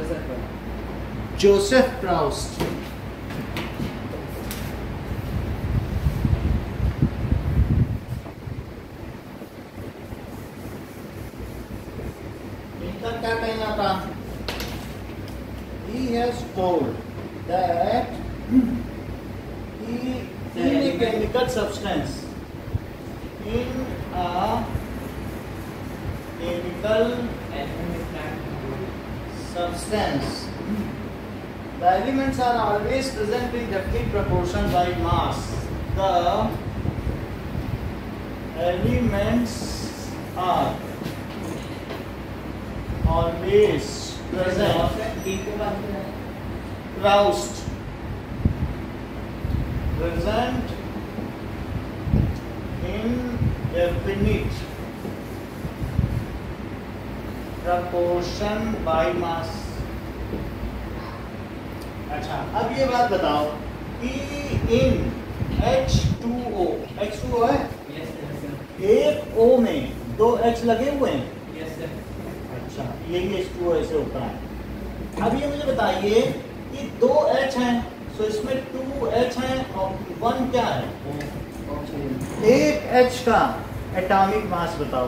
Joseph Proust. इनका क्या कहना था? He has told that in a chemical substance, in a chemical substance, the elements are always present in definite proportion by mass. The elements are always present. Proust. Present in definite proportion by mass. अच्छा, अब ये बात बताओ कि इन H2O, H2O है? एक O में दो H लगे हुए हैं? अच्छा, यही H2O ऐसे होता है। अब ये मुझे बताइए कि दो H हैं, तो इसमें 2H हैं और 1 क्या है? एक H का एटॉमिक मास बताओ।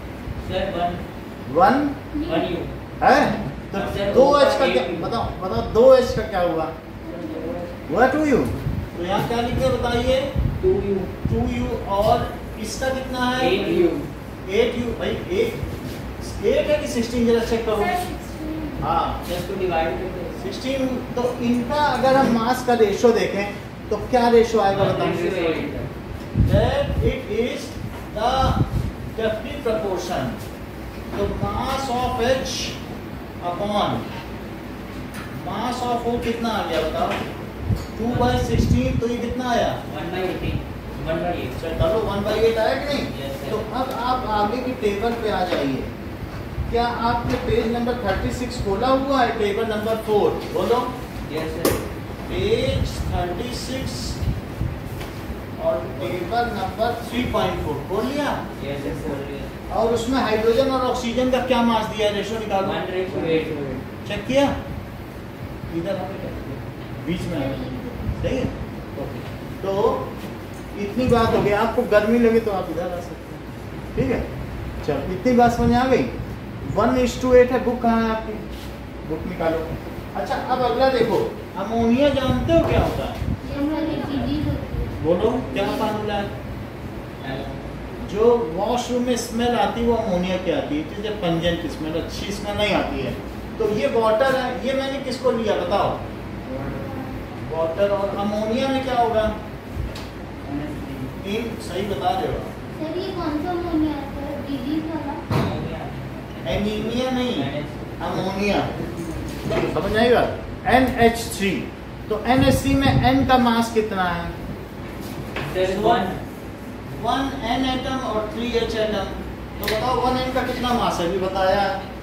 1 है? तो 2H का क्या बताओ 2H का क्या हुआ? 2U। तो यहाँ क्या लिखे बताइए? 2U और इसका कितना है? 8U। भाई 8 है कि 16? जरा चेक करो। हाँ, 16। तो इनका अगर हम मास का रेशो देखें तो क्या रेशो आएगा बताओ? That it is the definite proportion. तो mass of H upon mass of O कितना आ गया बताओ? 2/16। तो ये कितना आया? 1/8। चलो 1/8 आया कि नहीं? तो अब आप आगे की टेबल पे आ जाइए। क्या आपने पेज नंबर 36 खोला हुआ है? टेबल नंबर 4 बोलो। पेज 36 और टेबल नंबर 3.4 खोल लिया? और उसमें हाइड्रोजन और ऑक्सीजन का क्या मास दिया है? रेशो निकालो। 1:8। चेक किया? इधर बीच में सही है। ओके, तो इतनी बात हो गई। आपको गर्मी लगे तो आप इधर आ सकते हैं, ठीक है? चलो, इतनी बात समझ आ गई। 1:8 है। बुक कहाँ है आपकी? बुक निकालो। अच्छा, अब अगला देखो, अमोनिया जानते हो क्या होता है? बोलो, क्या फार्मूला है? जो वॉशरूम में स्मेल आती है वो अमोनिया की आती है। It is a pungent smell, अच्छी स्मेल नहीं आती है। तो ये वाटर है, ये मैंने किसको लिया बताओ? वाटर। और अमोनिया में क्या होगा? सही बता रहे हो? सर ये कौन सा अमोनिया है? डिजीज वाला? एनीमिया नहीं, अमोनिया। समझ आएगा? NH3। तो NH3 में N का मास कितना है? 1 N एटम और 3H एटम। तो बताओ 1 N का कितना मास है? अभी बताया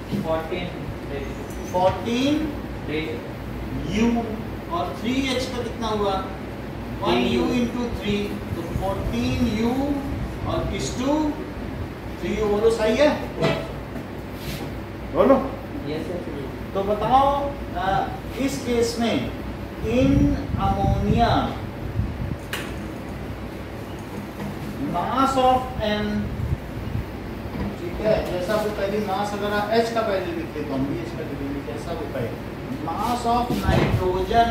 14 U। और 3H का कितना हुआ? 1U into 3। तो 14U और किस 2 3U। बोलो सही है? बोलो। तो बताओ इस केस में in ammonia mass of N, ठीक है? जैसा वो पहले मास, अगर आप H का पहले लिखते तो हम भी H का लिखेंगे। जैसा वो पहले mass of nitrogen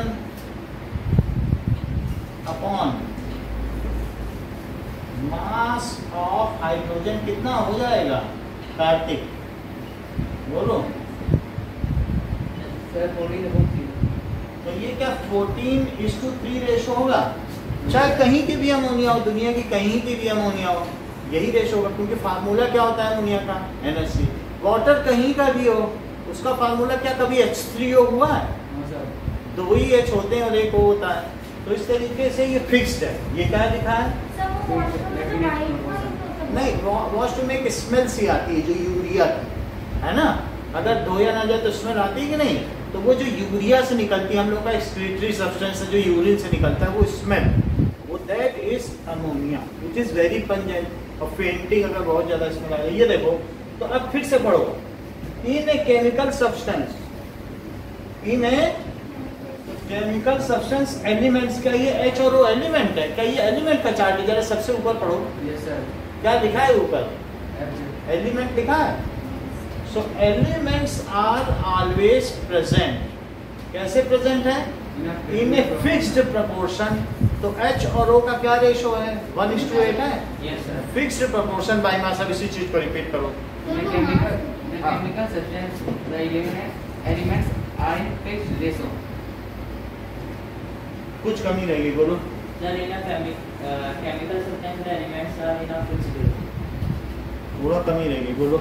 upon mass of hydrogen कितना हो जाएगा कार्तिक? बोलो। तो ये क्या 14:3 रेशो होगा? चाहे कहीं की भी अमोनिया हो, दुनिया की कहीं की भी अमोनिया हो, यही रेशो होगा। क्योंकि फार्मूला क्या होता है अमोनिया का? NH3। वाटर कहीं का भी हो, उसका फार्मूला क्या कभी H3O हुआ है? 2 ही H होते हैं और एक O होता है। तो इस तरीके से ये फिक्स्ड है। ये क्या लिखा है? नहीं, वॉशरूम में एक स्मेल सी आती है जो यूरिया की है ना। अगर धोया ना जाए तो स्मेल आती है कि नहीं? तो वो जो यूरिया से निकलती है, हम लोग का एक्सक्रीटरी सब्सटेंस है जो यूरिन से निकलता है, वो स्मेल, वो that is ammonia which is very pungent. और फेंटिंग अगर बहुत ज्यादा स्मेल आए, ये देखो। तो अब फिर से पढ़ो। In a chemical substance in a chemical substance elements का ये H और O एलिमेंट है। क्या ये एलिमेंट का चार्ट है? जरा सबसे ऊपर पढ़ो। Yes sir. क्या लिखा है ऊपर? एलिमेंट लिखा है। So elements are always present. कैसे प्रेजेंट है? In a fixed proportion. तो H और O का क्या रेशो है? 1:8 है। Yes sir. Fixed proportion by mass. अब इसी चीज को रिपीट करो। Chemical substance, the elements are in fixed ratio. कुछ कमी रहेगी, बोलो। Chemical substance, the elements are in a fixed ratio. पूरा कमी रहेगी, बोलो।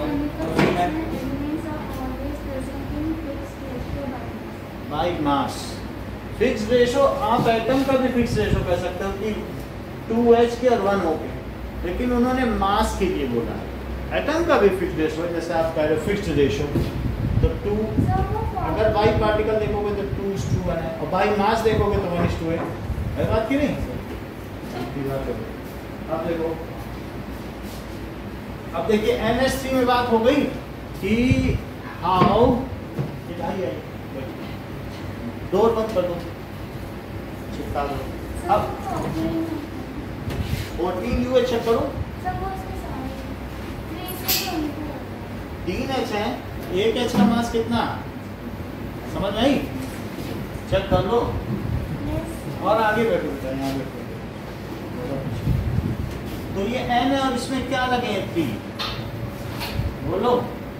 By mass. फिक्स रेशो आप एटम का भी फिक्स रेशो कह सकते हो कि 2H के और 1O के, लेकिन उन्होंने मास के लिए बोला है। एटम का भी फिक्स रेशो है, जैसे आप कह रहे हो फिक्स्ड रेशो। तो 2 अगर बाई पार्टिकल देखोगे तो 2:1 है, और बाई मास देखोगे तो 1:8 है। बात की नहीं? अब देखो, अब देखिए NH3 में बात हो गई कि हाउ डोर बंद कर दो, चिपका दो। अब 14U चेक करो। 3H है, एक H का मास कितना? समझ में आई? चेक कर लो। और आगे बैठो बेटा, यहाँ बैठो। तो ये N है और इसमें क्या लगे हैं? 3। बोलो।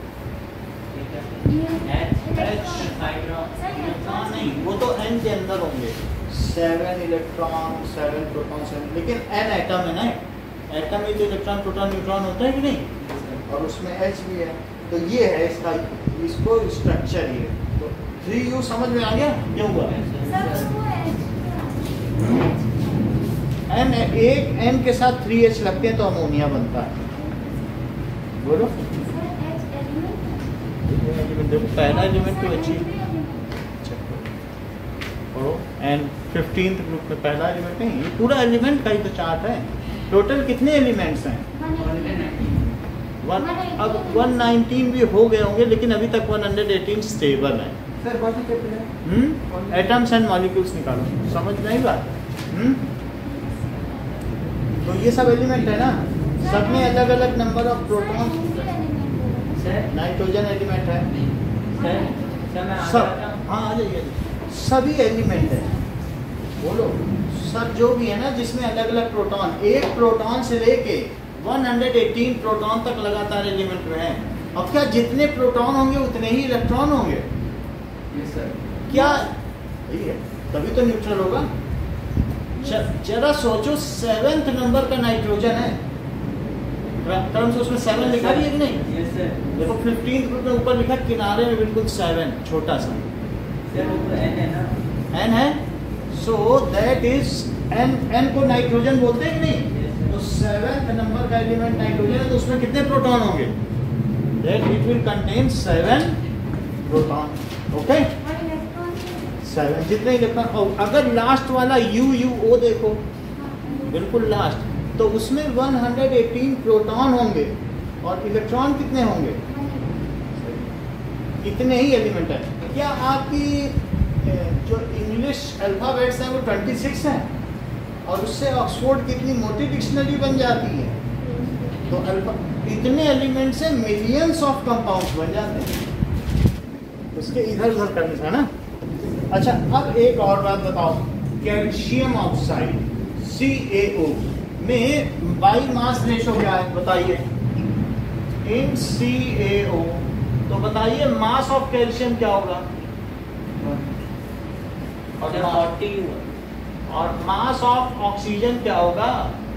इलेक्ट्रॉन नहीं, वो तो N के अंदर होंगे। 7 इलेक्ट्रॉन 7 प्रोटॉन 7, लेकिन N एटम है ना। एटम में तो इलेक्ट्रॉन प्रोटॉन न्यूट्रॉन होता है कि नहीं? और उसमें H भी है। तो ये है इसका, इसको स्ट्रक्चर ये। तो 3U समझ में आ गया? क्या हुआ? एक N के साथ 3H लगते हैं तो अमोनिया बनता है। बोलो। पहला एलिमेंट तो H एंड 15th ग्रुप में पहला एलिमेंट नहीं, ये पूरा एलिमेंट का ही तो चार्ट है। टोटल कितने एलिमेंट्स हैं? अब 119 भी हो गए होंगे, लेकिन अभी तक 118 स्टेबल है। सर कौन सा चैप्टर है? एटम्स एंड मॉलिक्यूल्स निकालो। समझ में आई बात? तो ये सब एलिमेंट है ना, सब में अलग अलग number of proton. Nitrogen element है सब। हाँ आ जाइए। सभी एलिमेंट है, बोलो। सब जो भी है ना जिसमें अलग अलग प्रोटॉन, एक प्रोटॉन से लेके 118 प्रोटॉन तक लगातार एलिमेंट में है। अब क्या जितने प्रोटॉन होंगे उतने ही इलेक्ट्रॉन होंगे? Yes sir. क्या यही है? तभी तो न्यूट्रल होगा। जरा सोचो, 7th नंबर का नाइट्रोजन है, टर्म्स उसमें 7 लिखा भी है कि नहीं? Yes sir. देखो 15th ग्रुप में ऊपर लिखा किनारे में बिल्कुल 7, छोटा सा। सर ऊपर N है ना? N है, सो दैट इज N को नाइट्रोजन बोलते हैं कि नहीं? तो 7th नंबर का एलिमेंट नाइट्रोजन है, तो उसमें कितने प्रोटॉन होंगे? That it will contain 7 proton. Okay, 7 जितने इलेक्ट्रॉन। अगर लास्ट वाला UO देखो, बिल्कुल लास्ट, तो उसमें 118 प्रोटॉन होंगे और इलेक्ट्रॉन कितने होंगे? इतने ही एलिमेंट है। क्या आपकी जो इंग्लिश अल्फाबेट्स हैं वो 26 हैं, और उससे ऑक्सफोर्ड की इतनी मोटी डिक्शनरी बन जाती है? तो इतने एलिमेंट से मिलियंस ऑफ कंपाउंड्स बन जाते हैं। उसके इधर उधर करने से ना। अच्छा, अब एक और बात बताओ। कैल्शियम ऑक्साइड CaO में बाई मास रेशो क्या है बताइए? इन CaO, तो बताइए मास ऑफ कैल्शियम क्या होगा? और मास ऑफ ऑक्सीजन क्या होगा?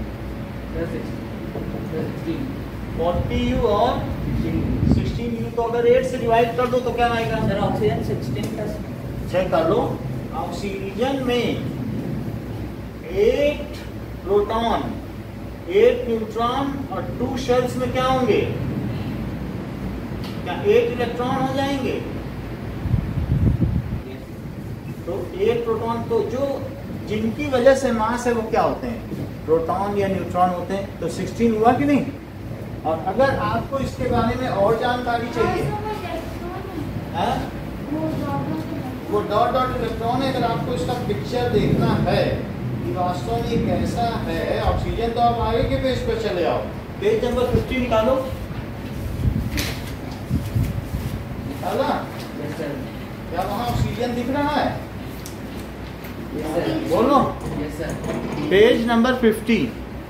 40U और 16U। तो अगर 8 से डिवाइड कर दो तो क्या आएगा? Sir oxygen 16+। चेक कर लो। ऑक्सीजन में 8 प्रोटॉन 8 न्यूट्रॉन और 2 शेल्स में क्या होंगे? क्या 8 इलेक्ट्रॉन हो जाएंगे? तो 8 प्रोटॉन, तो जो जिनकी वजह से मास है वो क्या होते हैं? प्रोटॉन या न्यूट्रॉन होते हैं। तो 16 हुआ कि नहीं? और अगर आपको इसके बारे में और जानकारी चाहिए, वो डॉट डॉट इलेक्ट्रॉन है, अगर आपको इसका पिक्चर देखना है कि वास्तव में कैसा है ऑक्सीजन, तो आप आगे के पेज पर चले आओ। पेज नंबर 50 निकालो। निकाला? Yes sir. क्या वहाँ ऑक्सीजन दिख रहा है? Yes sir. बोलो। Yes sir. Page number 50।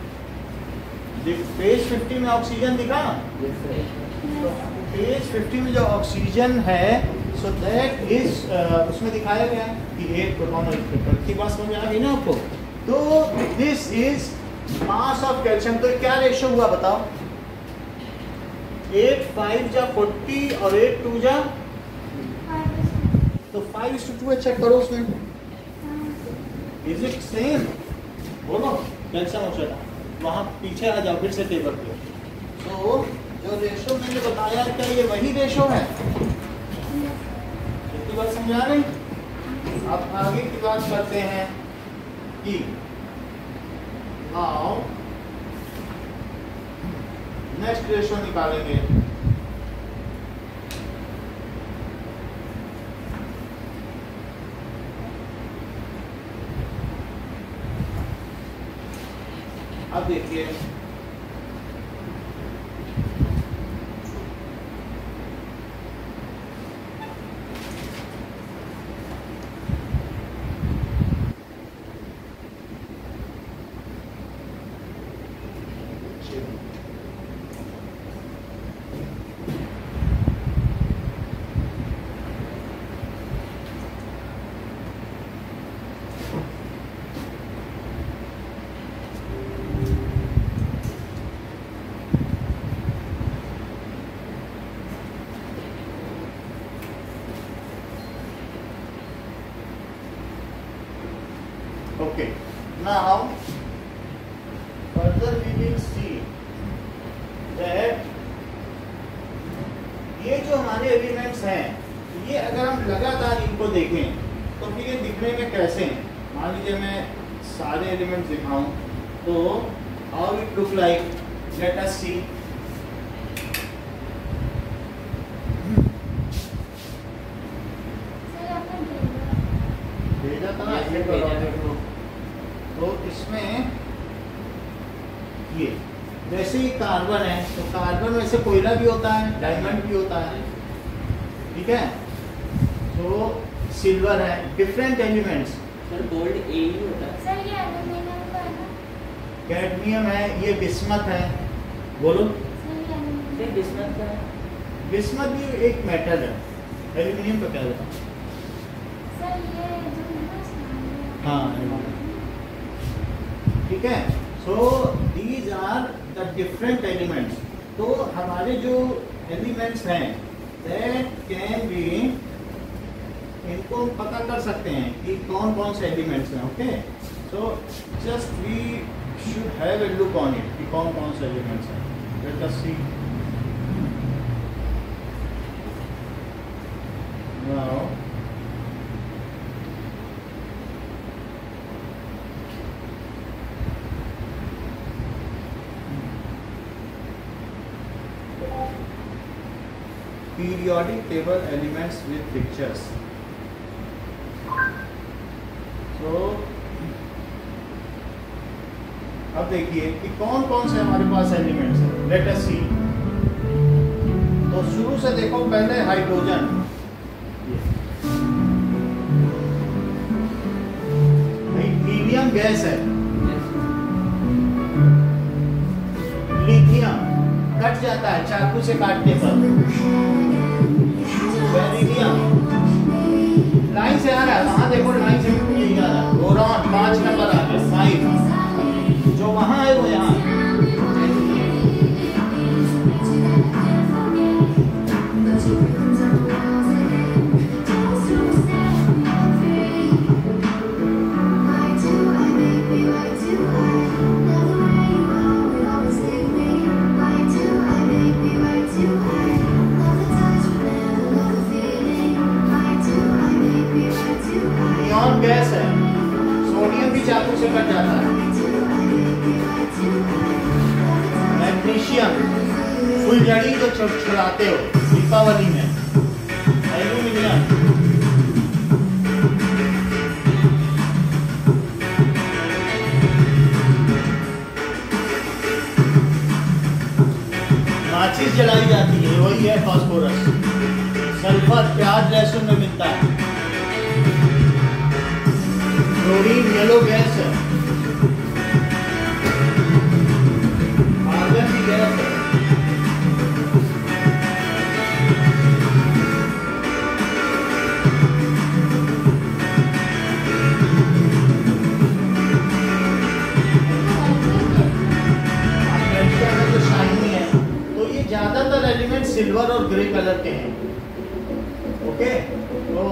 Page 50 में ऑक्सीजन दिखा? Yes sir. तो पेज 50 में जो ऑक्सीजन है, सो दैट इज उसमें दिखाया गया है कि एक प्रोटॉन और एक न्यूट्रॉन की बात समझ में आ गई ना आपको। तो this is mass of calcium. तो क्या रेशो हुआ बताओ? 8 5 जा 40 और 8 2 जा, तो 5:2 चेक करो उसमें। Is it same? बोलो कैल्शियम ऑक्साइड। वहाँ पीछे आ जाओ फिर से टेबल पे। तो जो रेशो मैंने बताया, क्या ये वही रेशो है? इतनी बात समझा रहे? अब आगे की बात करते हैं कि नाउ नेक्स्ट रेशो निकालेंगे। अब देखिए, okay, now further we will see that ये जो हमारे एलिमेंट्स हैं, ये अगर हम लगातार इनको देखें तो फिर ये दिखने में कैसे हैं। मान लीजिए मैं सारे एलिमेंट्स दिखाऊं, तो how it look like, let us see. भेजा था ना, ये करो। तो इसमें ये जैसे ही कार्बन है, तो कार्बन में से कोयला भी होता है, डायमंड भी होता है, ठीक है। तो सिल्वर है, डिफरेंट एलिमेंट्स। सर गोल्ड ए ही होता है। सर ये एल्यूमिनियम का है ना? कैडमियम है, ये बिस्मथ है। बोलो। सर ये एल्यूमिनियम। फिर बिस्मथ का है। बिस्मथ भी एक मेटल है। एल्यूमिनियम का क्या होता है? सर ये जो है ना स्माइल। हाँ, ठीक है। So these are the different elements. तो हमारे जो एलिमेंट्स हैं, दैट कैन बी, इनको हम पता कर सकते हैं कि कौन कौन से एलिमेंट्स हैं। Okay, so just we should have a look on it कि कौन कौन से एलिमेंट्स हैं। Let us see now. Periodic table elements with pictures. So अब देखिए कि कौन कौन से हमारे पास एलिमेंट्स हैं। लेट अस सी। तो शुरू से देखो, पहले हाइड्रोजन, हीलियम गैस है, लिथियम कट जाता है चाकू से काटने पर, बेरिलियम लाइन से आ रहा है, वहां देखो लाइन से यही आ रहा है। बोरॉन 5 नंबर आ गया, 5 जो वहां है वो यहाँ। गैस है, सोडियम भी चाकू से कट जाता है। मैग्नीशियम फुलझड़ी जो छुड़ाते हो दीपावली में। एल्यूमिनियम सल्फर प्याज लहसुन में मिलता है। क्लोरीन येलो गैस है, आर्गन की गैस है। ज्यादातर एलिमेंट सिल्वर और ग्रे कलर के हैं। ओके, तो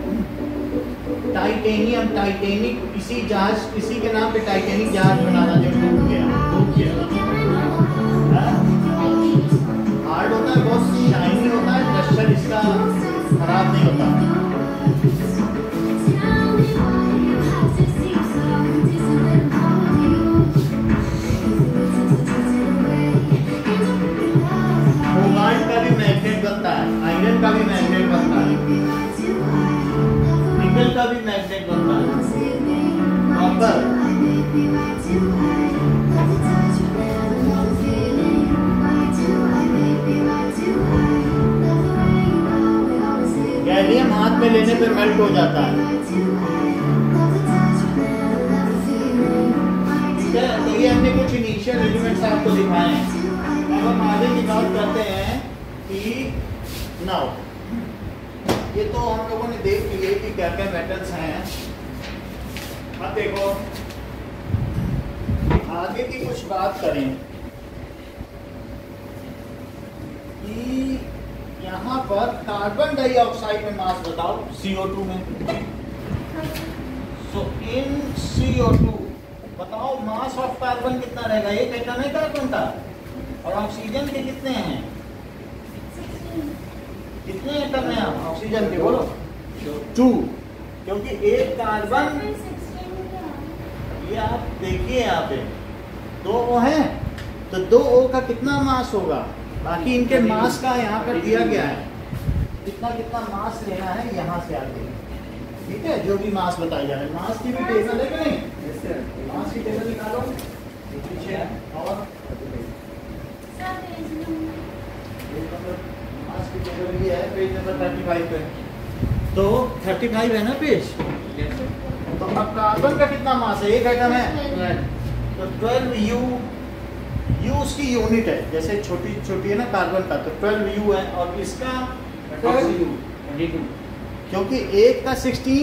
टाइटेनियम, टाइटेनिक इसी जहाज, इसी के नाम पे टाइटेनिक जहाज बनाना जो डूब गया। हार्ड होता है, बहुत शाइनी होता है, लश्कर इसका खराब नहीं होता। का भी मैग्नेट बनता है, आयरन का भी मैग्नेट बनता है, निकल का भी मैग्नेट बनता है, कॉपर, गैलियम हाथ में लेने पे मेल्ट हो जाता है। ठीक है, तो ये हमने कुछ इनिशियल एलिमेंट्स आपको दिखाए हैं। अब हम आगे की बात करते हैं कि नाउ ये तो हम लोगों ने देख लिए कि क्या क्या मेटल्स हैं। अब देखो आगे की कुछ बात करें कि यहाँ पर कार्बन डाइऑक्साइड में मास बताओ CO2 में। सो इन CO2 बताओ मास ऑफ कार्बन कितना रहेगा? एक एटम है कार्बन का, और ऑक्सीजन के कितने हैं? कितने एटम हैं ऑक्सीजन के? बोलो 2, क्योंकि एक कार्बन, ये आप देखिए यहाँ पे 2 O हैं, तो 2 O का कितना मास होगा? बाकी इनके मास का यहाँ पर दिया गया है, कितना कितना मास लेना है यहाँ से आगे। ठीक है, जो भी मास बताया जा रहा है, मास की भी टेबल है कि नहीं? मास की टेबल निकालो पीछे, और मास की टेबल ये है पेज नंबर 35 पे। तो 35 है ना पेज? तो अब कार्बन का कितना मास है? एक एटम है, तो 12U, U उसकी यूनिट है, जैसे छोटी छोटी है ना कार्बन का, तो 12U है, और इसका 22, क्योंकि एक का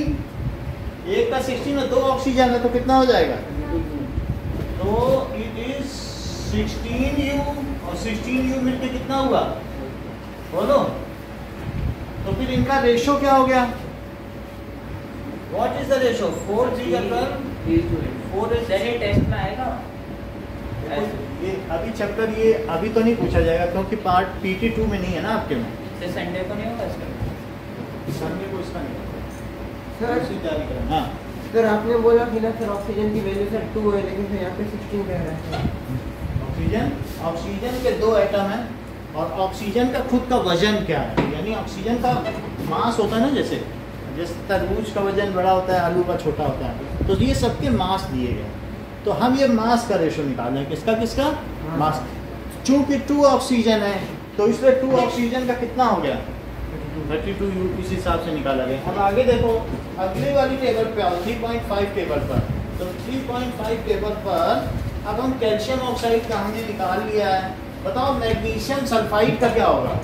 16 और 2 ऑक्सीजन है, तो कितना हो जाएगा? तो इट इज 16U, और 16U मिलके कितना हुआ बोलो? तो फिर इनका रेशो क्या हो गया? What is the ratio? 4 3 का 4 टेस्ट में आएगा। ये अभी चैप्टर ये अभी तो नहीं पूछा जाएगा, क्योंकि पार्ट PT2 में नहीं है ना आपके में। संडे को नहीं होगा इसका? संडे को इसका नहीं सर, हाँ सर आपने बोला कि ना सर ऑक्सीजन की वैल्यू सर 2 है, लेकिन सर यहाँ पे 16 कह रहा है। ऑक्सीजन के 2 एटम हैं, और ऑक्सीजन का खुद का वजन क्या है? यानी ऑक्सीजन का मास होता है ना, जैसे तरबूज का वजन बड़ा होता है, आलू का छोटा होता है, तो ये सबके मास दिए गए। तो हम ये मास का रेशो निकाल रहे हैं, किसका किसका मास। चूंकि 2 ऑक्सीजन है, तो इसलिए 2 ऑक्सीजन का कितना हो गया? 32U, इस हिसाब से निकाला गया। अब आगे देखो, अगली वाली टेबल पे आओ, 3.5 टेबल पर। तो 3.5 टेबल पर अब हम कैल्शियम ऑक्साइड का हमने निकाल लिया है। बताओ मैग्नीशियम सल्फाइड का क्या होगा?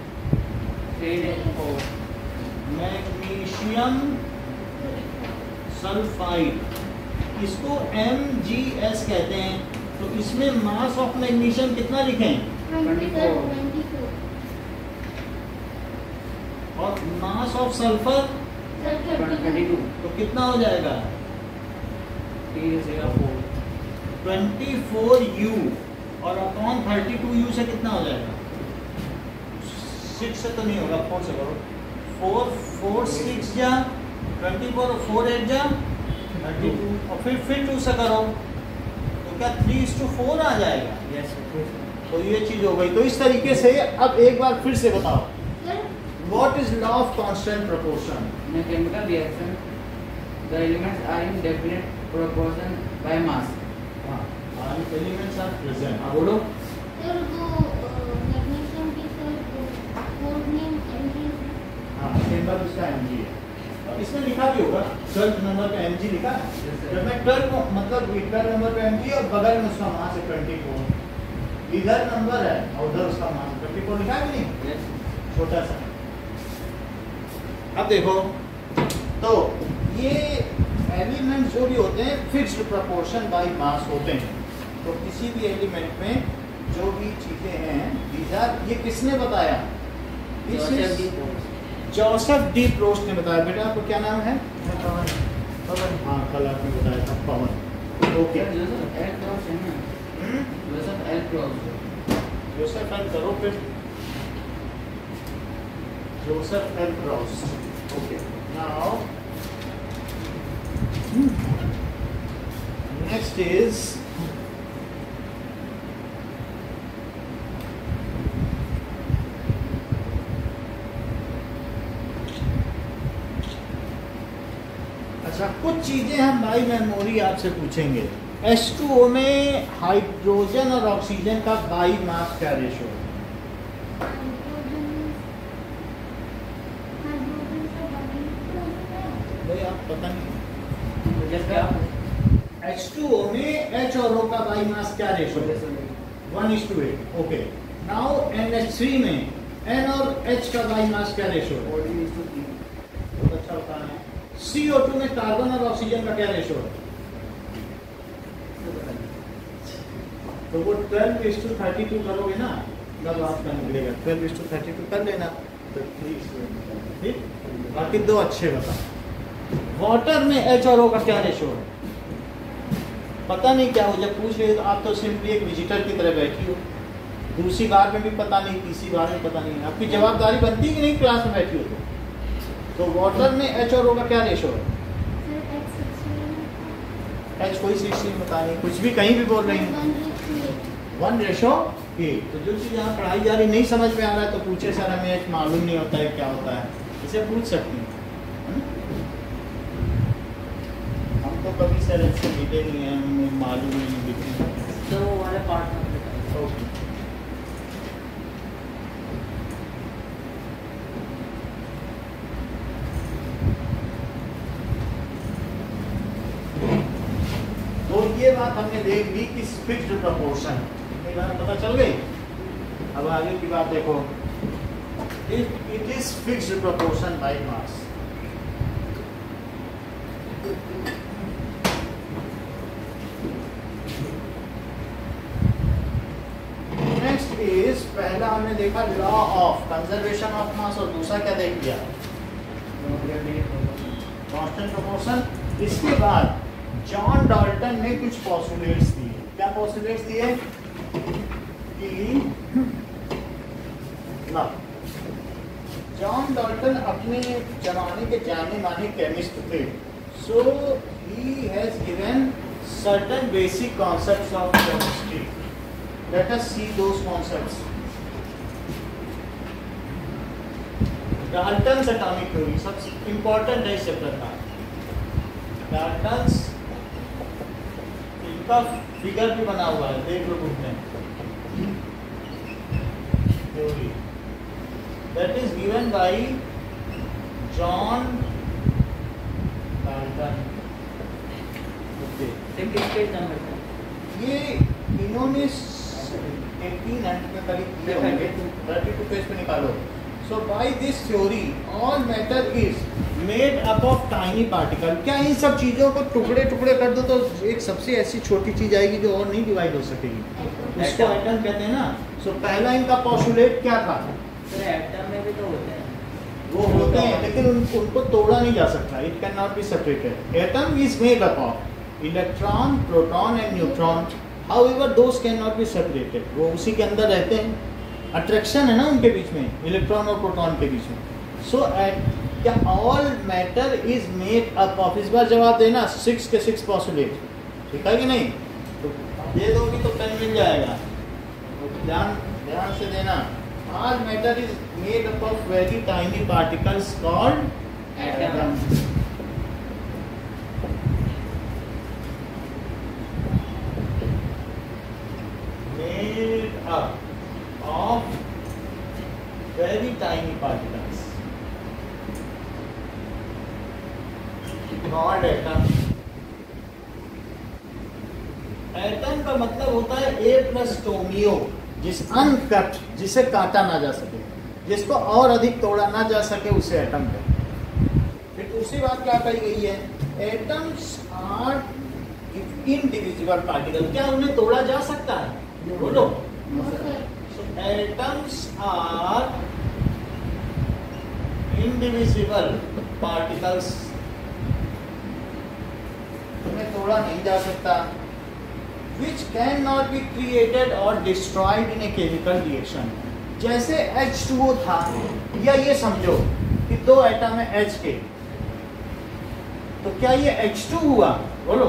मैग्नीशियम सल्फाइड, इसको MgS कहते हैं। तो इसमें मास ऑफ मैग्नीशियम कितना लिखें? 24। और मास ऑफ सल्फर 22। तो कितना हो जाएगा? 24U, और अपॉन 32U से कितना हो जाएगा? 6 से तो नहीं होगा, 4 से करो। 4 6 जा 24, और 4 8 जा 32, और फिर 2 से करो, तो क्या 3:4 आ जाएगा? यस। तो ये चीज हो गई। तो इस तरीके से अब एक बार फिर से बताओ, what is law of constant proportion? In a chemical reaction, the elements are in definite proportion by mass. Elements are present. बोलो। सर वो मैग्नीशियम की सर कोड नेम MgS। हाँ, चेंबर उसका mg है। और इसमें लिखा भी होगा 12 नंबर पे mg लिखा है। जब मैं 12 को मतलब 12 नंबर पे mg और बगल में उसका मास है 24, इधर नंबर है और उधर उसका मास 24 लिखा है कि नहीं, छोटा सा। अब देखो तो ये एलिमेंट जो भी होते हैं फिक्स्ड प्रोपोर्शन बाय मास होते हैं। तो किसी भी एलिमेंट में जो भी चीजें हैं ये किसने बताया, जोसेफ डी प्रोस्ट ने बताया। बेटा आपको क्या नाम है? पवन। हाँ कल आपने बताया था पवन। ओके जोसेफ एल करो फिर, Joseph L Proust. Okay now next is अच्छा कुछ चीजें हम भाई मेमोरी आपसे पूछेंगे। H2O में हाइड्रोजन और ऑक्सीजन का बाई मास क्या रेशो है? भाई आप पता नहीं H2O में H और O का बाई मास क्या रेशो है? 1:8। ओके नाउ NH3 में N और H का बाई मास क्या रेशो है? बहुत अच्छा होता है। CO2 में कार्बन और ऑक्सीजन का क्या रेशो है? तो वो 12:32 करोगे ना तब आपका निकलेगा। 12:32 कर लेना तो ठीक। बाकी दो अच्छे बताओ। वाटर में H और O का क्या रेशो है? पता नहीं क्या हो, जब पूछ रहे तो आप तो सिंपली एक विजिटर की तरह बैठी हो। दूसरी बार में भी पता नहीं, तीसरी बार में पता नहीं, आपकी जवाबदारी बनती है कि नहीं क्लास में बैठी हो तो वाटर में H और O का क्या रेशो है? H कोई 16 बता नहीं, कुछ भी कहीं भी बोल रही है 1:8। तो जो चीज़ यहाँ पढ़ाई जा रही नहीं समझ में आ रहा है तो पूछे सर हमें H मालूम नहीं होता है क्या होता है, इसे पूछ सकती हैं। हम तो कभी सर ऐसे मिले नहीं हैं, हमें मालूम ही नहीं दिखे तो वो वाले पार्ट में ओके। तो ये बात हमने देख ली कि फिक्स्ड प्रोपोर्शन, ये बात पता चल गई। अब आगे की बात देखो, it is fixed proportion by mass. Next is, पहला हमने देखा law of conservation of mass और दूसरा क्या देख लिया, कांस्टेंट प्रोपोर्शन। इसके बाद जॉन डाल्टन ने कुछ पोस्टुलेट्स दिए। क्या पोस्टुलेट्स दिए कि ना, जॉन डाल्टन अपने जमाने के जाने माने केमिस्ट थे। So he has given certain basic concepts of chemistry. Let us see those concepts. Dalton's atomic theory सबसे इंपॉर्टेंट है इस चैप्टर का। डाल्टन्स का फिगर भी बना हुआ है, देख लो बुक में। Theory that is given by John Dalton. ये इन्होंने 1800 के करीब किए होंगे। 32 पेज पे निकालो। So by this theory all matter is made up of tiny particle। क्या इन सब चीज़ों को टुकड़े टुकड़े कर दो तो एक सबसे ऐसी छोटी चीज़ आएगी जो और नहीं डिवाइड हो सकेगी, उसको एटम कहते हैं ना। So पहला इनका पोस्टुलेट क्या था? एटम में भी तो होते हैं, वो होते हैं लेकिन उनको तोड़ा नहीं जा सकता। It can not be separated. Atom is made up of electron, proton and neutron. However those can not be separated. वो उसी के अंदर रहते हैं, अट्रैक्शन है ना उनके बीच में, इलेक्ट्रॉन और प्रोटॉन के बीच में। सो क्या all matter is made up of, इस बार जवाब देना 6 के 6 पोस्टुलेट, ठीक है कि नहीं? तो दे दोगी तो पेन मिल जाएगा, तो ध्यान से देना। All matter is made up of very tiny particles called atom. Made up of very tiny particles। Called atom. Atom का मतलब होता है ए प्लस टोमियो, जिस अनकट, जिसे काटा ना जा सके, जिसको और अधिक तोड़ा ना जा सके, उसे एटम कहते हैं। फिर दूसरी बात क्या कही गई है, एटम्स आर इनडिविजिबल पार्टिकल। क्या उन्हें तोड़ा जा सकता है? बोलो। एटम्स आर इनडिविजिबल पार्टिकल्स, उन्हें तोड़ा नहीं जा सकता। Which cannot be created or destroyed in a chemical reaction। जैसे H2O था, या ये समझो कि दो एटम है H के, तो क्या ये H2 हुआ? बोलो।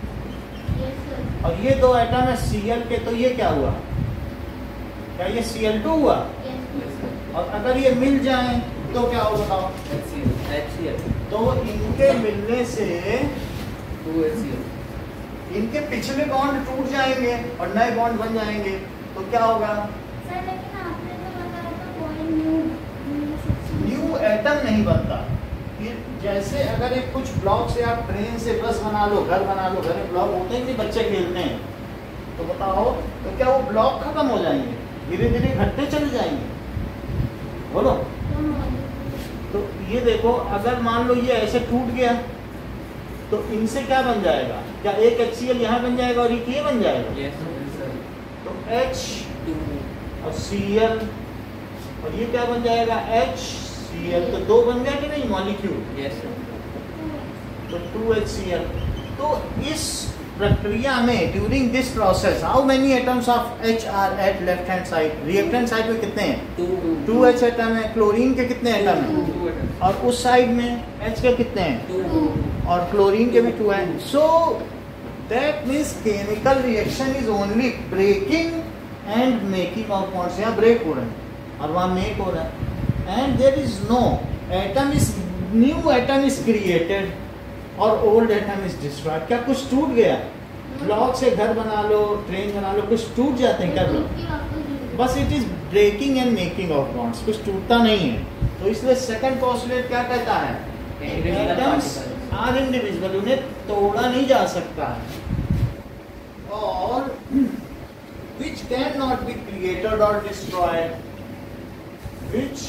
और ये दो एटम है Cl के, तो ये क्या हुआ? क्या ये Cl2 हुआ? और अगर ये मिल जाए तो क्या होगा बताओ? HCl। तो इनके मिलने से 2HCl। इनके पिछले बॉन्ड टूट जाएंगे और नए बॉन्ड बन जाएंगे, तो क्या होगा? सर लेकिन आपने तो बताया था कोई न्यू एटम नहीं बनता। ये जैसे अगर एक कुछ ब्लॉक से आप ट्रेन से बस बना लो, घर बना लो, घर में ब्लॉक होते ही नहीं, बच्चे खेलते हैं, तो बताओ तो क्या वो ब्लॉक खत्म हो जाएंगे? धीरे धीरे घटते चले जाएंगे। बोलो। तो ये देखो, अगर मान लो ये ऐसे टूट गया तो इनसे क्या बन जाएगा? क्या एक HCl यहाँ बन जाएगा और एक ये बन जाएगा? Yes, sir। तो H और Cl, और ये क्या बन जाएगा? HCl। तो दो बन गया कि नहीं मॉलिक्यूल? Yes, sir। तो 2HCl। तो इस प्रक्रिया में, during this process, how many atoms of H are at left hand side? Reactant side में कितने हैं? 2H एटम है। क्लोरीन के कितने एटम हैं? 2 atoms। और उस साइड में H के कितने हैं? 2। और क्लोरीन के भी 2 हैं। So that means chemical reaction is only breaking and making of bonds. यहाँ ब्रेक हो रहे हैं और वहाँ मेक हो रहा है। And there is no atom is, new atom is created और ओल्ड एटम इज डिस्ट्रॉयड। क्या कुछ टूट गया? ब्लॉक से घर बना लो, ट्रेन बना लो, कुछ टूट जाते हैं क्या ब्लॉक? बस it is breaking and making of bonds, कुछ टूटता नहीं है। तो इसलिए सेकंड पोस्टुलेट क्या कहता है? एटम्स आर इनडिविजिबल, उन्हें तोड़ा नहीं जा सकता है। और which cannot be created or destroyed, which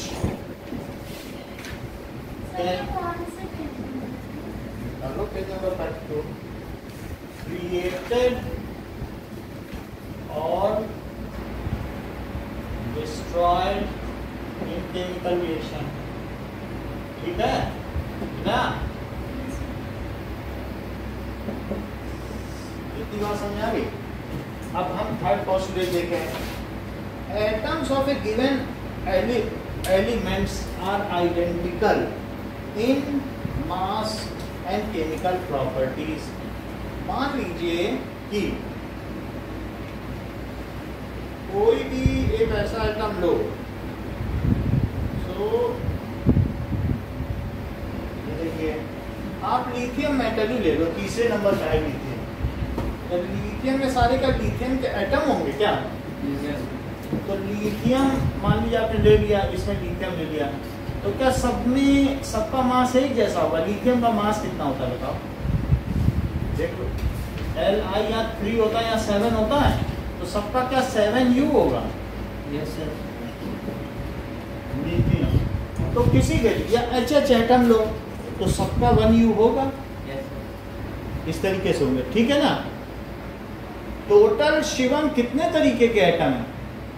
page number 32, created or destroyed in chemical reaction। ठीक है ना? इतनी बात समझ आ गई? अब हम थर्ड पोस्टुलेट देखें। Atoms of a given elements are identical in mass and chemical properties. मान लीजिए कि कोई भी एक ऐसा एटम लो, सो देखिए आप लिथियम मेटल ही ले लो, तीसरे नंबर का है लिथियम। तो लिथियम में सारे का लिथियम के एटम होंगे क्या? तो लिथियम मान लीजिए आपने ले लिया, इसमें लिथियम ले लिया, तो क्या सब में सबका मास एक जैसा होगा? लिथियम का मास कितना होता है बताओ? देखो Li या 3 होता है या 7 होता है, तो सबका क्या 7U होगा? Yes, sir। लिथियम तो किसी के या HH एटम लो तो सबका 1U होगा। Yes, sir। इस तरीके से होंगे, ठीक है ना? टोटल शिवम कितने तरीके के एटम है?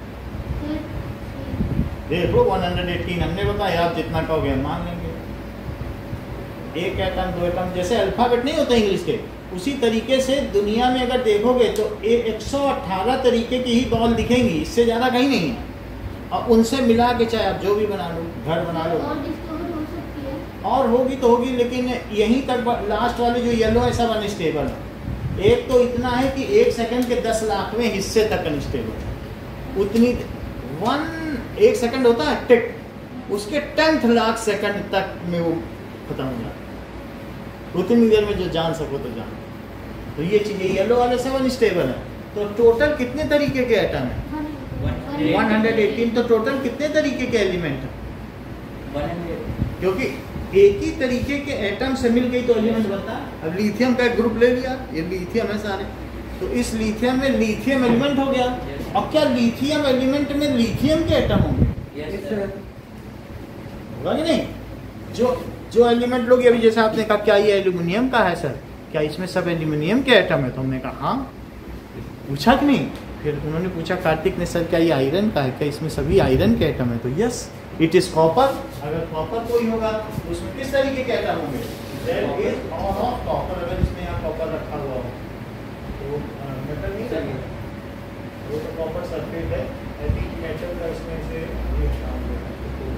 देखो 118 हमने बताया, आप जितना कहोगे हम मान लेंगे। एक एटम, दो एटम, जैसे अल्फाबेट नहीं होता इंग्लिश के, उसी तरीके से दुनिया में अगर देखोगे तो 118 तरीके की ही बॉल दिखेंगी, इससे ज़्यादा कहीं नहीं है। और उनसे मिला के चाहे आप जो भी बना लो, घर बना लो, और होगी तो होगी, लेकिन यहीं तक लास्ट वाले जो येलो है सब अनस्टेबल है। एक तो इतना है कि 1 सेकंड के 10 लाखवें हिस्से तक अनस्टेबल है। उतनी 1 सेकंड होता है टिक, उसके 10th लाख सेकंड तक में वो खत्म हो जाता है। उतनी देर में जो जान सको तो जान। तो ये चीजें येलो वाले सब अनस्टेबल है। तो टोटल कितने तरीके के एटम है? 118। तो टोटल कितने तरीके के एलिमेंट है? 100। क्योंकि एक ही तरीके के एटम से मिल गई तो एलिमेंट बनता है। अब लिथियम का एक ग्रुप ले लिया, ये लिथियम है सारे, तो इस लिथियम में लिथियम एलिमेंट हो गया। अब क्या लिथियम एलिमेंट में लिथियम के एटम होंगे? Yes sir. होगा कि नहीं? जो एलिमेंट लोग अभी जैसे आपने कहा क्या ये एल्यूमिनियम का है सर, क्या इसमें सब एल्यूमिनियम के एटम है? तो हमने कहा हाँ। पूछा कि नहीं? फिर उन्होंने पूछा कार्तिक ने, सर क्या ये आयरन का है, क्या इसमें सभी आयरन के एटम है? तो यस इट इज कॉपर। अगर कॉपर कोई होगा तो उसमें किस तरीके के एटम होंगे? There is all of copper. अगर इसमें यहाँ कॉपर रखा हुआ हो तो मेटल नहीं चाहिए, वो तो कॉपर सल्फेट है, एटी मेटल का इसमें से एक काम है।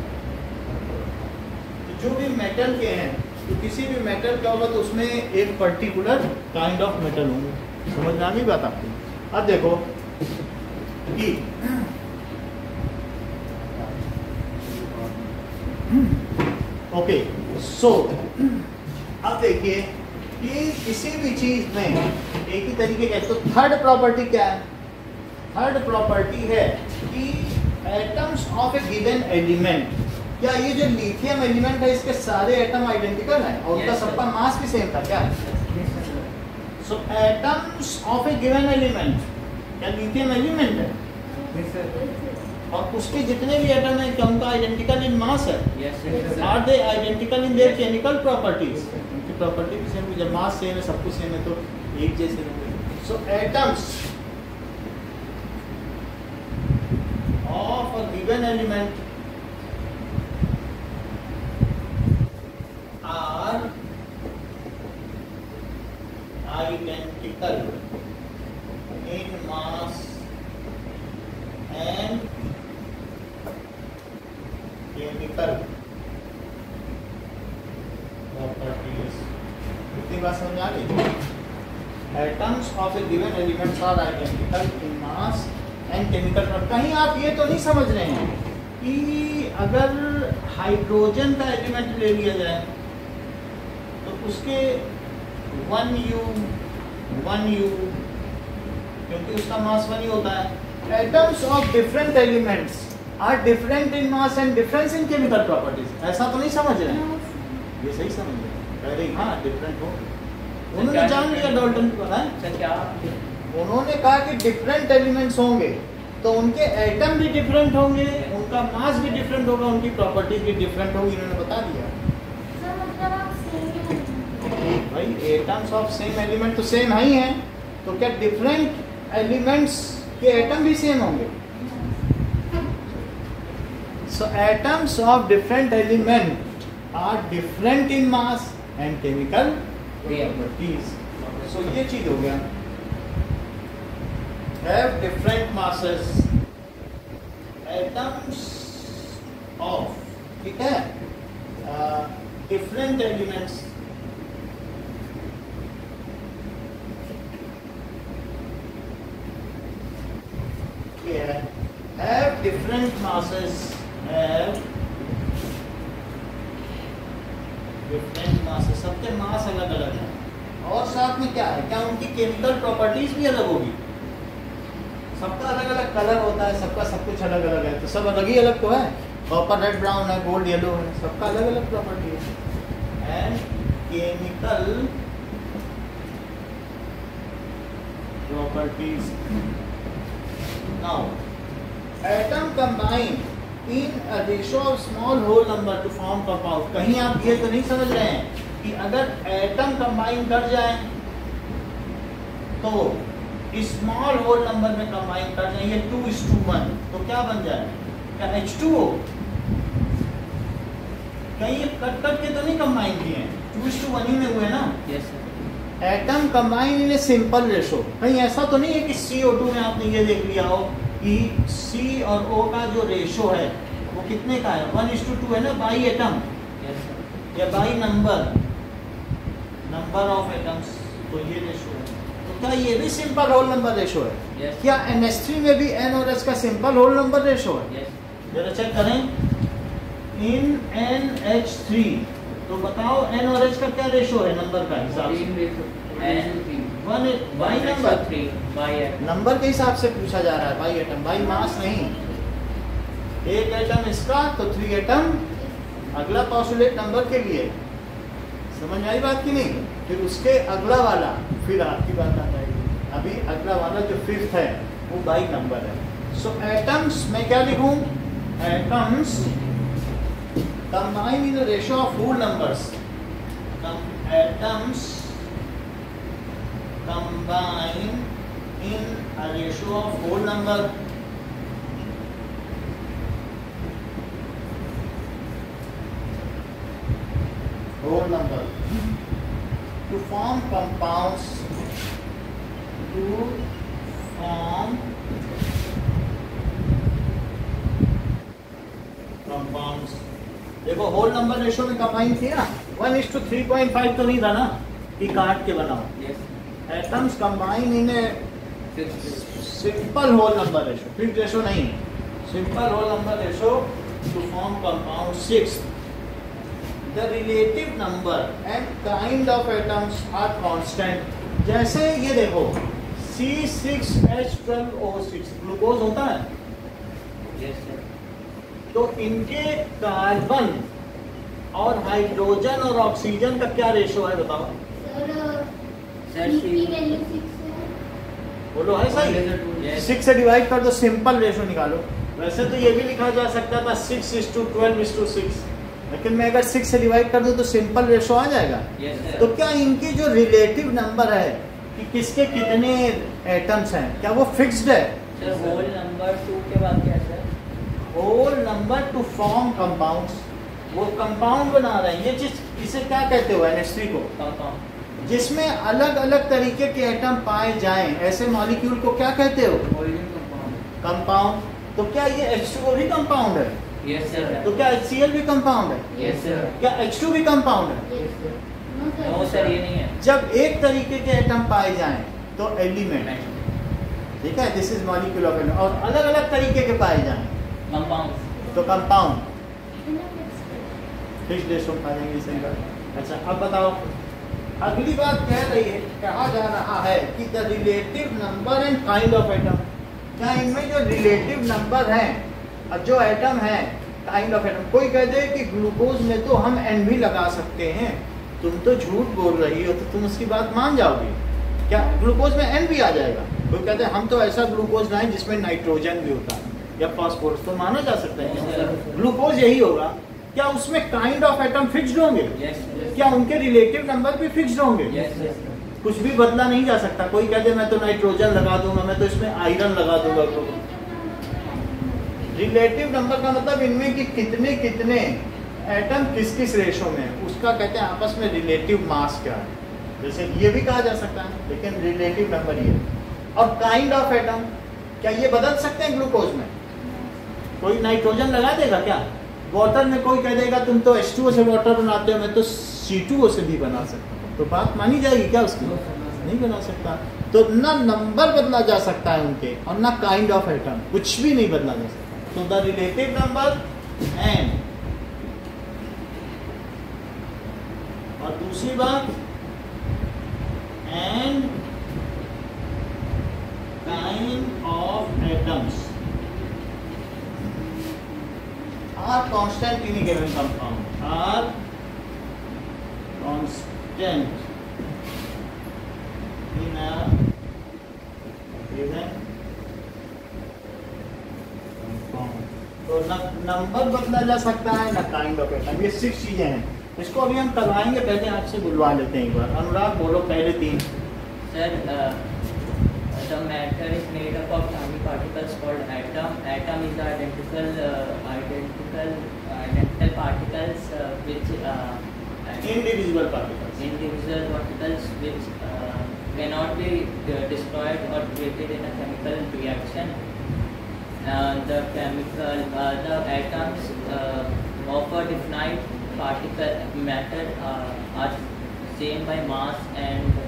तो जो भी मेटल के हैं, तो किसी भी मेटल का होगा तो उसमें एक पर्टिकुलर काइंड ऑफ मेटल होंगे। समझ में आ गई बात आपको? अब देखो कि ओके सो अब देखिए कि किसी भी चीज में एक ही तरीके का, तो थर्ड प्रॉपर्टी क्या है? थर्ड प्रॉपर्टी है कि atoms of a given element, क्या ये जो लिथियम एलिमेंट है इसके सारे एटम आइडेंटिकल हैं और उनका सबका मास भी सेम था क्या? So atoms of a given element, क्या लिथियम एलिमेंट है? और उसके जितने भी एटम हैं क्या उनका आइडेंटिकल इन मास है? Are they identical in their chemical properties? उनकी प्रॉपर्टी भी सेम, जब मास सेम है सब कुछ सेम है तो एक जैसे होंगे। So atoms of a given element are identical in mass and chemical properties. इतनी बात समझ आ गई? Atoms of a given element are identical in mass and chemical properties. कहीं आप ये तो नहीं समझ रहे हैं कि अगर हाइड्रोजन का एलिमेंट ले लिया जाए तो उसके 1u क्योंकि उसका मास 1 ही होता है। Atoms of different elements are different in mass and difference in chemical properties. ऐसा तो नहीं समझ रहे हैं? ये सही समझ रहे हैं? कह रहे हाँ डिफरेंट हो, उन्होंने जान लिया डाल्टन को है क्या? उन्होंने कहा कि डिफरेंट एलिमेंट्स होंगे तो उनके एटम भी डिफरेंट होंगे, उनका मास भी डिफरेंट होगा, उनकी प्रॉपर्टीज भी डिफरेंट होगी। इन्होंने बता दिया भाई एटम्स ऑफ सेम एलिमेंट तो सेम ही हैं, तो क्या डिफरेंट एलिमेंट्स के एटम भी सेम होंगे? So atoms of different element are different in mass and chemical properties. So ये चीज हो गया, have different masses, atoms of, ठीक है, different elements have different masses, have different masses, सबके मास अलग अलग है और साथ में क्या है, क्या उनकी केमिकल प्रॉपर्टीज भी अलग होगी? सबका अलग अलग कलर होता है, सबका सब कुछ अलग अलग है, तो सब अलग ही अलग तो है। कॉपर रेड ब्राउन है, गोल्ड येलो है, सबका अलग अलग प्रॉपर्टी है। And chemical properties. Now atom combine in a ratio of small whole number to form compound. कहीं आप ये तो नहीं समझ रहे हैं कि अगर एटम कंबाइन कर जाए तो स्मॉल होल नंबर में कंबाइन कर जाए, ये 2:1 तो क्या बन जाए? क्या H2O? कहीं ये कट कट के तो नहीं कंबाइन किए हैं, 2:1 ही में हुए ना? Yes sir. Atom combine in a simple ratio. कहीं ऐसा तो नहीं है कि CO2 में आपने ये देख लिया हो कि C और O का जो रेशो है वो कितने का है? 1:2 है ना, बाई एटम या बाई नंबर ऑफ एटम्स, तो ये रेशो है। तो क्या ये भी सिंपल होल नंबर रेशो है? yes. क्या NH3 में भी N और H का सिंपल होल नंबर रेशो है? yes. जरा चेक करें। इन NH3 तो बताओ N और H का क्या रेशो है नंबर का हिसाब से? बाई नंबर, नंबर के हिसाब से पूछा जा रहा है, बाई एटम, बाई मास नहीं। एक एटम इसका तो 3 एटम अगला पॉस्टुलेट नंबर के लिए, समझ में आई बात की नहीं? फिर उसके अगला वाला, फिर आपकी बात आ जाएगी। अभी अगला वाला जो फिफ्थ है वो बाई नंबर है। सो एटम्स मैं क्या लिखूं? Atoms combine in ratio of whole numbers. Atoms combine in a ratio of whole number to form compounds, देखो होल नंबर रेशियो में कंबाइन थी ना, 1:3.5 तो नहीं था ना कि काट के बनाओ। Atoms combine in a simple whole number ratio, fixed ratio नहीं, simple whole number ratio to form compound 6। The relative number and kind of atoms are constant. जैसे ये देखो C6H12O6 ग्लूकोज होता है, तो इनके कार्बन और हाइड्रोजन और ऑक्सीजन का क्या रेशियो है बताओ? सर की वैल्यू 6 है। बोलो है सही? 6 से डिवाइड कर दो, सिंपल रेशियो निकालो। वैसे तो ये भी लिखा जा सकता था 6:12:6, लेकिन मैं अगर 6 से डिवाइड कर दूं तो सिंपल रेशियो आ जाएगा। तो क्या इनकी जो रिलेटिव नंबर है कि किसके कितने एटम्स हैं, क्या वो फिक्स्ड है? सर होल नंबर 2 के बाद क्या सर? Whole number to form compounds, वो कंपाउंड बना रहे हैं। ये चीज इसे क्या कहते हो? NH3 को, जिसमें अलग अलग तरीके के एटम पाए जाएं, ऐसे मॉलिक्यूल को क्या कहते हो? कंपाउंड। तो क्या ये H2O भी कंपाउंड है? Yes sir. तो क्या HCl भी कंपाउंड है? Yes sir. क्या H2 भी कंपाउंड है? नो सर ये नहीं है। जब एक तरीके के एटम पाए जाएं तो एलिमेंट, ठीक है, this is molecule of element, और अलग अलग तरीके के पाए जाएं कंपाउंड तो कंपाउंड। फिक्स्ड रेशियो पा जाएंगे सही बात। अच्छा अब बताओ, अगली बात कह रही है, कहा जा रहा है कि the relative number and kind of atom. क्या इनमें जो रिलेटिव नंबर है और जो एटम है, काइंड ऑफ एटम। कोई कह दे कि ग्लूकोज में तो हम N भी लगा सकते हैं, तुम तो झूठ बोल रही हो, तो तुम उसकी बात मान जाओगी क्या? ग्लूकोज में N भी आ जाएगा। कोई कहते हैं हम तो ऐसा ग्लूकोज लाएं जिसमें नाइट्रोजन भी होता है या फास्फोरस, तो माना जा सकता है ग्लूकोज यही होगा। क्या उसमें काइंड ऑफ एटम फिक्स्ड होंगे? क्या उनके रिलेटिव नंबर भी फिक्स्ड होंगे? कुछ भी बदला नहीं जा सकता। कोई कहते मैं तो नाइट्रोजन लगा दूंगा, मैं तो इसमें आयरन लगा दूंगा। रिलेटिव नंबर का मतलब इनमें कि कितने कितने एटम किस किस रेशो में, उसका कहते हैं आपस में रिलेटिव मास क्या है। जैसे ये भी कहा जा सकता है, लेकिन रिलेटिव नंबर ये। और काइंड ऑफ एटम, क्या ये बदल सकते हैं ग्लूकोज में? कोई नाइट्रोजन लगा देगा क्या? वाटर में कोई कह देगा तुम तो H2O से वाटर बनाते हो, मैं तो C2O से भी बना सकता हूँ, तो बात मानी जाएगी क्या उसकी? नहीं बना सकता। तो ना नंबर बदला जा सकता है उनके, और ना काइंड ऑफ एटम, कुछ भी नहीं बदला जा सकता। तो द रिलेटिव नंबर एंड, और दूसरी बात and kind of atoms are constant in a given compound, are constant in a given compound। तो नंबर बदला जा सकता है, ना काइंड ऑफ एटम। ये 6 चीजें हैं, इसको अभी हम करवाएंगे। पहले आपसे बुलवा लेते हैं एक बार। अनुराग बोलो पहले 3। Sir the matter is made up of tiny particles called atom. Atom is identical particles which indivisible particles which cannot be destroyed or created in a chemical reaction. The atoms of a definite particle matter are same by mass and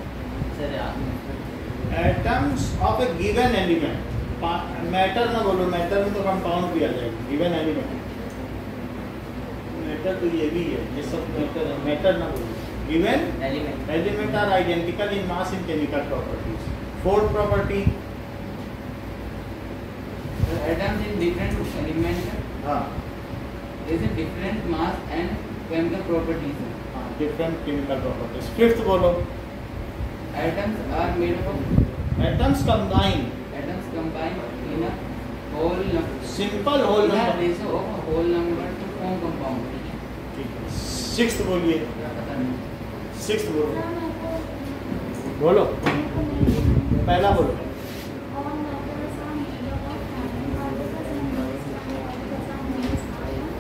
atoms of a given element. Matter ना बोलो, matter में तो compound भी आ जाएगा। Given element, matter तो ये भी है, ये सब मैटर है। मैटर ना बोलो, given element are identical in mass in chemical properties. Fourth property, atoms in different elements हाँ, is a different mass and chemical properties. Different chemical properties. Fifth बोलो। Atoms are made up of atoms combine, atoms combine in a whole number. Simple whole In a number. ratio of a whole number to form compound. Sixth बोलिए, क्या पता नहीं। Sixth बोलो। Sir मेरे को बोलो, मेरे को नहीं पहला बोलो। all matters are made up of iron particles and these particles are made of iron.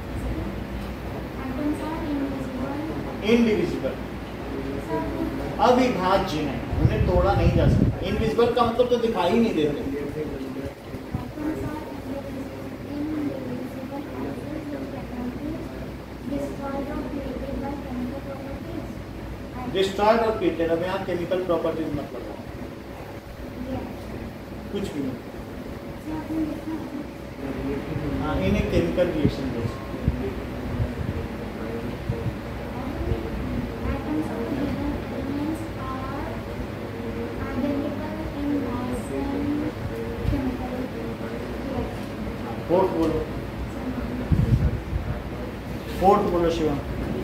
Atoms are indivisible. Indivisible, Sir, अविभाज्य है, उन्हें तोड़ा नहीं जा सकता। इनविजिबल का मतलब तो दिखाई ही नहीं देते। atoms are indivisible particles which cannot be destroyed or created by chemical properties. Destroyed और क्रिएटेड, अब यहाँ केमिकल प्रॉपर्टीज मतलब है कुछ भी नहीं। सर आपने देखा है हाँ, इन्हें केमिकल रिएक्शन बोलते हैं। atoms of given elements are identical in mass and chemical reaction. Fourth बोलो, फोर्थ बोलो शिवम,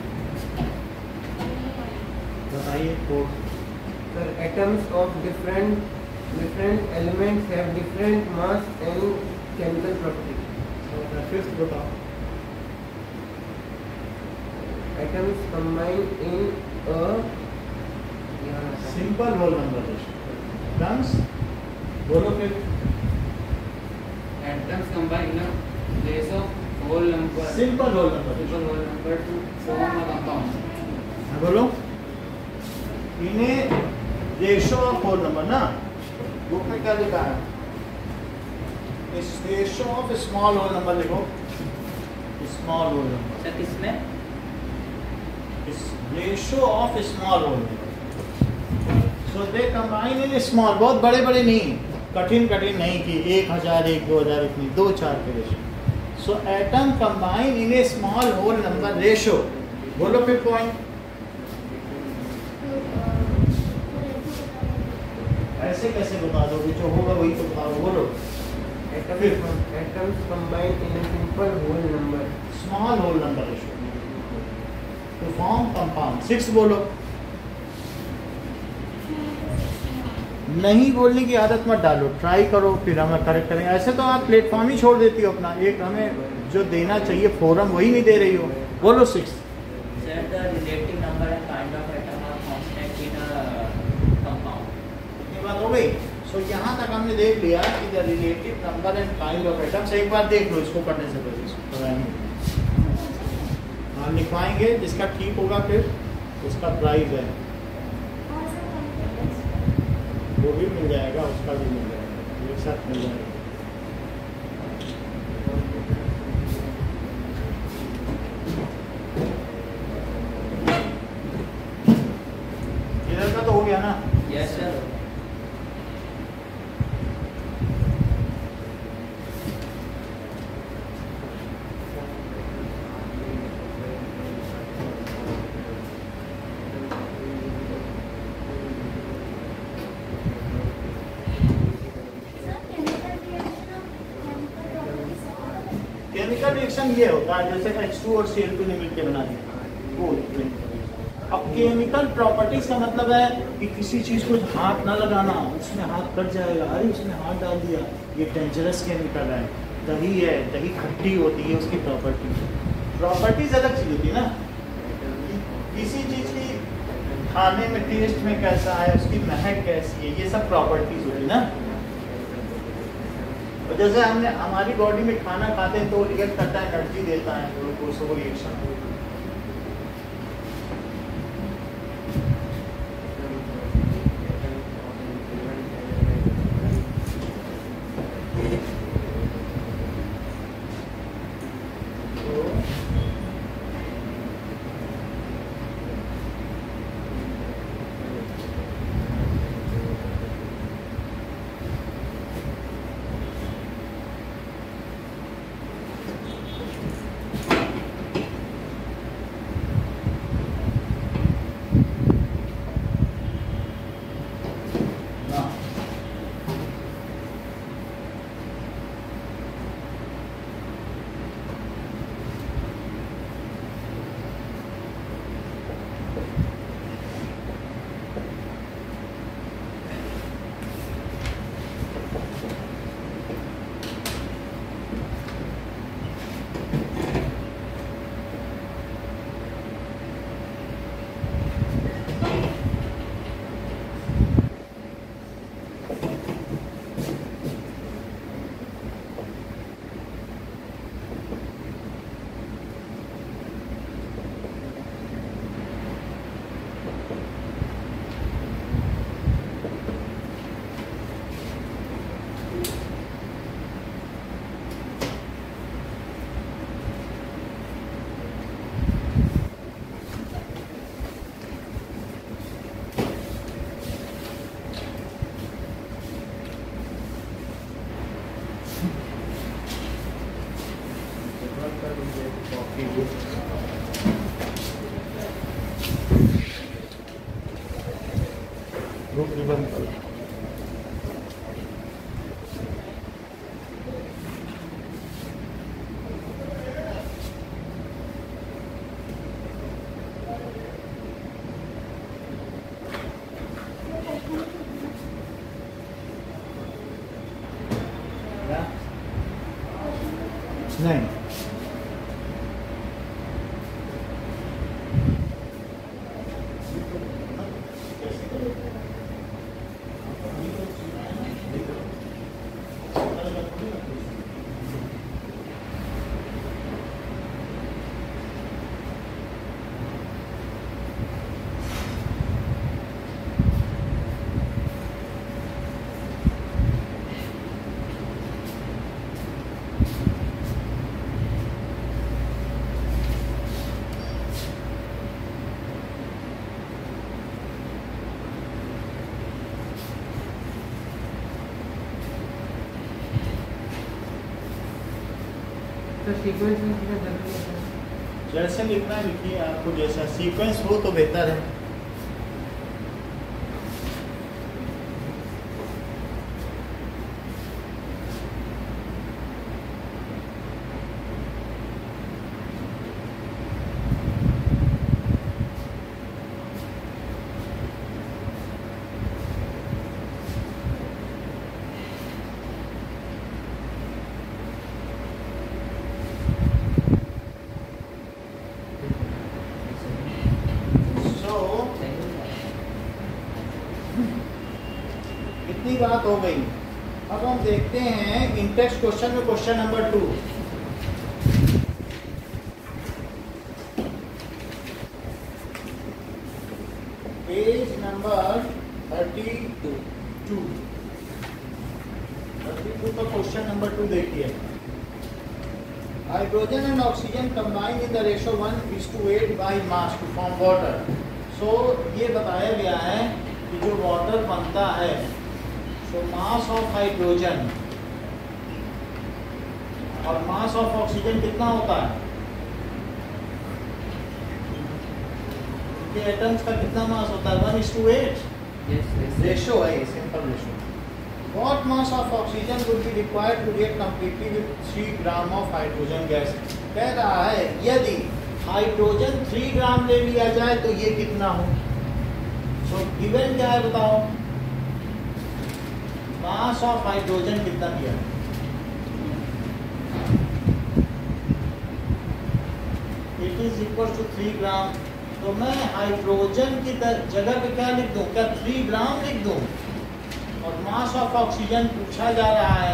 बताइए fourth. Sir, atoms of different elements have different mass and chemical properties. Fifth बताओ। Atoms combine in a simple whole number terms बोलो फिर। Atoms combine in a ratio of whole number. Simple whole number Simple whole number to form a compound. बोलो, इन्हें ratio of whole number ना, book में क्या लिखा है? इस ratio of small whole number लिखो, स्मॉल होल नंबर, सर किसमें? इस ratio of small whole number. So they combine in small, बहुत बड़े बड़े नहीं, कठिन नहीं कि 1000 1 2000 इतनी 2 4 के ratio. So atom combine in a small whole number ratio. बोलो फिर पॉइंट। ऐसे कैसे बता दोगे, जो होगा वही तो बताओ। बोलो, atoms combine in a simple whole number. Small whole number ratio to form compound. Six बोलो। नहीं बोलने की आदत मत डालो, ट्राई करो फिर हम करेक्ट करेंगे। ऐसे तो आप प्लेटफॉर्म ही छोड़ देती हो अपना, एक हमें जो देना चाहिए फोरम वही नहीं दे रही हो। बोलो six. Sir, the relative number and kind of atom are constant in a compound. इतनी बात हो गई। सो यहाँ तक हमने देख लिया कि the relative number and kind of atoms. एक बार देख लो इसको पढ़ने से पहले, इसको पढ़ाएंगे, हम लिखवाएंगे, जिसका ठीक होगा फिर उसका प्राइज है, वो भी मिल जाएगा, उसका भी मिल जाएगा, एक साथ मिल जाएगा। इधर का तो हो गया ना? Yes, sir. केमिकल रिएक्शन ये होता है जैसे H2 और Cl2 ने मिलकर बना दिया वो केमिकल। अब केमिकल प्रॉपर्टीज का मतलब है कि किसी चीज को हाथ ना लगाना, उसमें हाथ कट जाएगा, अरे उसमें हाथ डाल दिया, ये डेंजरस केमिकल है। दही है, दही खट्टी होती है, उसकी प्रॉपर्टीज अलग चीज होती है ना। किसी चीज की खाने में टेस्ट में कैसा है, उसकी महक कैसी है, ये सब प्रॉपर्टीज होती है ना। और जैसे हमने हमारी बॉडी में खाना खाते हैं तो रिएक्ट करता है, एनर्जी देता है, ग्लूकोज वो रिएक्शन। बंद करो। नहीं, तो सीक्वेंस में कितना जरूरी है? जैसे लिखना है लिखिए, आपको जैसा सीक्वेंस हो तो बेहतर है। इतनी बात हो गई। अब हम देखते हैं इन टेक्स्ट क्वेश्चन में क्वेश्चन नंबर 2। पेज नंबर 32 का क्वेश्चन नंबर 2 देखिए। Hydrogen and oxygen combine in the ratio 1:8 by mass to form water. So ये बताया गया है कि जो वाटर बनता है, सो मास ऑफ हाइड्रोजन और मास ऑफ ऑक्सीजन कितना होता है? इनके एटम्स का कितना मास होता है? 1:8 रेशो है, simple ratio. What mass of oxygen would be required to react completely with 3 gram of hydrogen gas? कह रहा है यदि हाइड्रोजन 3 ग्राम ले लिया जाए तो ये कितना हो? सो गिवन क्या है बताओ? मास ऑफ हाइड्रोजन कितना दिया है? It is equal to 3 gram. तो मैं हाइड्रोजन की जगह पे क्या लिख दूं? क्या 3 ग्राम लिख दूं? और मास ऑफ ऑक्सीजन पूछा जा रहा है,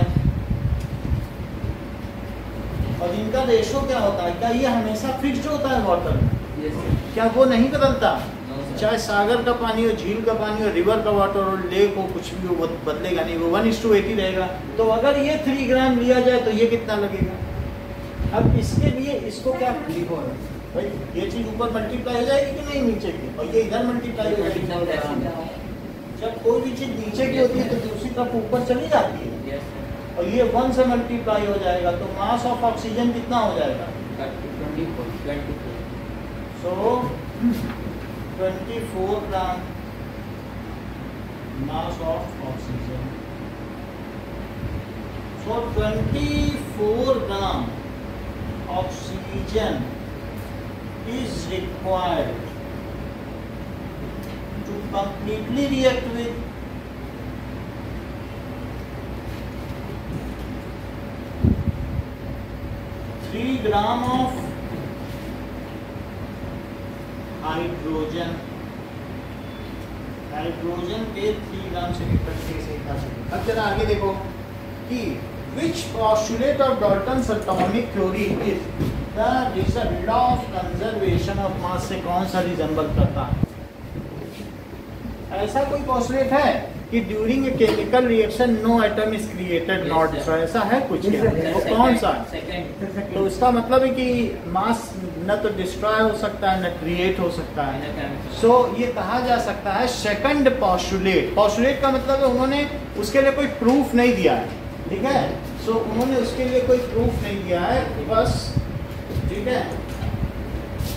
और इनका रेशो क्या होता है? क्या ये हमेशा फिक्स्ड होता है वाटर? क्या वो नहीं बदलता? चाहे सागर का पानी हो, झील का पानी हो, रिवर का वाटर हो, लेक हो, कुछ भी हो, वो बदलेगा नहीं, वो 1:8 ही रहेगा। तो अगर ये 3 ग्राम लिया जाए तो ये कितना लगेगा? अब इसके लिए इसको क्या लिखो भाई, ये चीज ऊपर मल्टीप्लाई हो जाएगी कि नहीं नीचे की, और ये इधर मल्टीप्लाई हो जाएगी। जब कोई भी चीज नीचे की होती है तो दूसरी तरफ ऊपर चली जाती है, और ये 1 से मल्टीप्लाई हो जाएगा। तो मास ऑफ ऑक्सीजन कितना हो जाएगा? 24. So 24 gram mass of oxygen. So 24 gram oxygen is required to completely react with 3 gram of hydrogen. Hydrogen के 3 ग्राम से इकट्ठे से खा सकते। अब जरा आगे देखो कि which postulate of Dalton's atomic theory is the result of conservation of mass से कौन सा रिजेंबल करता है? ऐसा कोई postulate है कि during a chemical reaction no atom is created not destroyed? ऐसा है कुछ? वो कौन सा? तो इसका मतलब है कि मास न तो डिस्ट्रॉय हो सकता है न क्रिएट हो सकता है। सो ये कहा जा सकता है सेकंड पोस्टुलेट। पोस्टुलेट का मतलब है उन्होंने उसके लिए कोई प्रूफ नहीं दिया है, ठीक है? सो उन्होंने उसके लिए कोई प्रूफ नहीं दिया है बस, ठीक है?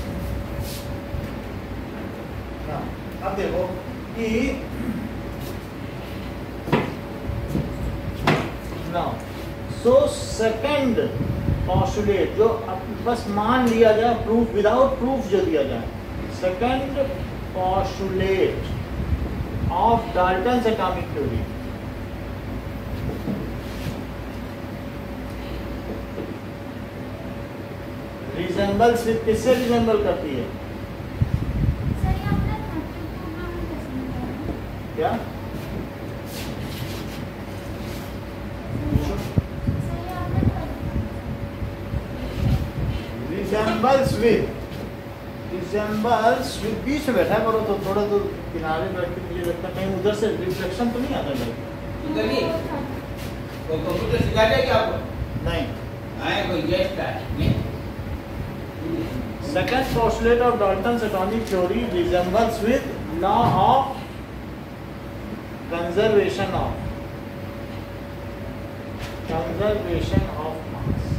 अब देखो कि सो सेकंड पॉस्टुलेट जो बस मान लिया जाए, प्रूफ विदाउट प्रूफ जो दिया जाए, second postulate of Dalton's atomic theory, resemble सिर्फ किससे रिजेंबल करती है? सर ये आपने 32 ग्राम कैसे निकाला? क्या सर ये आपने रिजेंबल्स विद बीच में बैठा करो तो थोड़ा तो किनारे बैठ के मुझे लगता है कहीं उधर से रिफ्लेक्शन तो नहीं आता है। करिए वो कंप्यूटर सिखा देगा आपको? नहीं। आए कोई गेस्ट है नहीं? Second postulate of Dalton's atomic theory resembles with law of conservation of mass.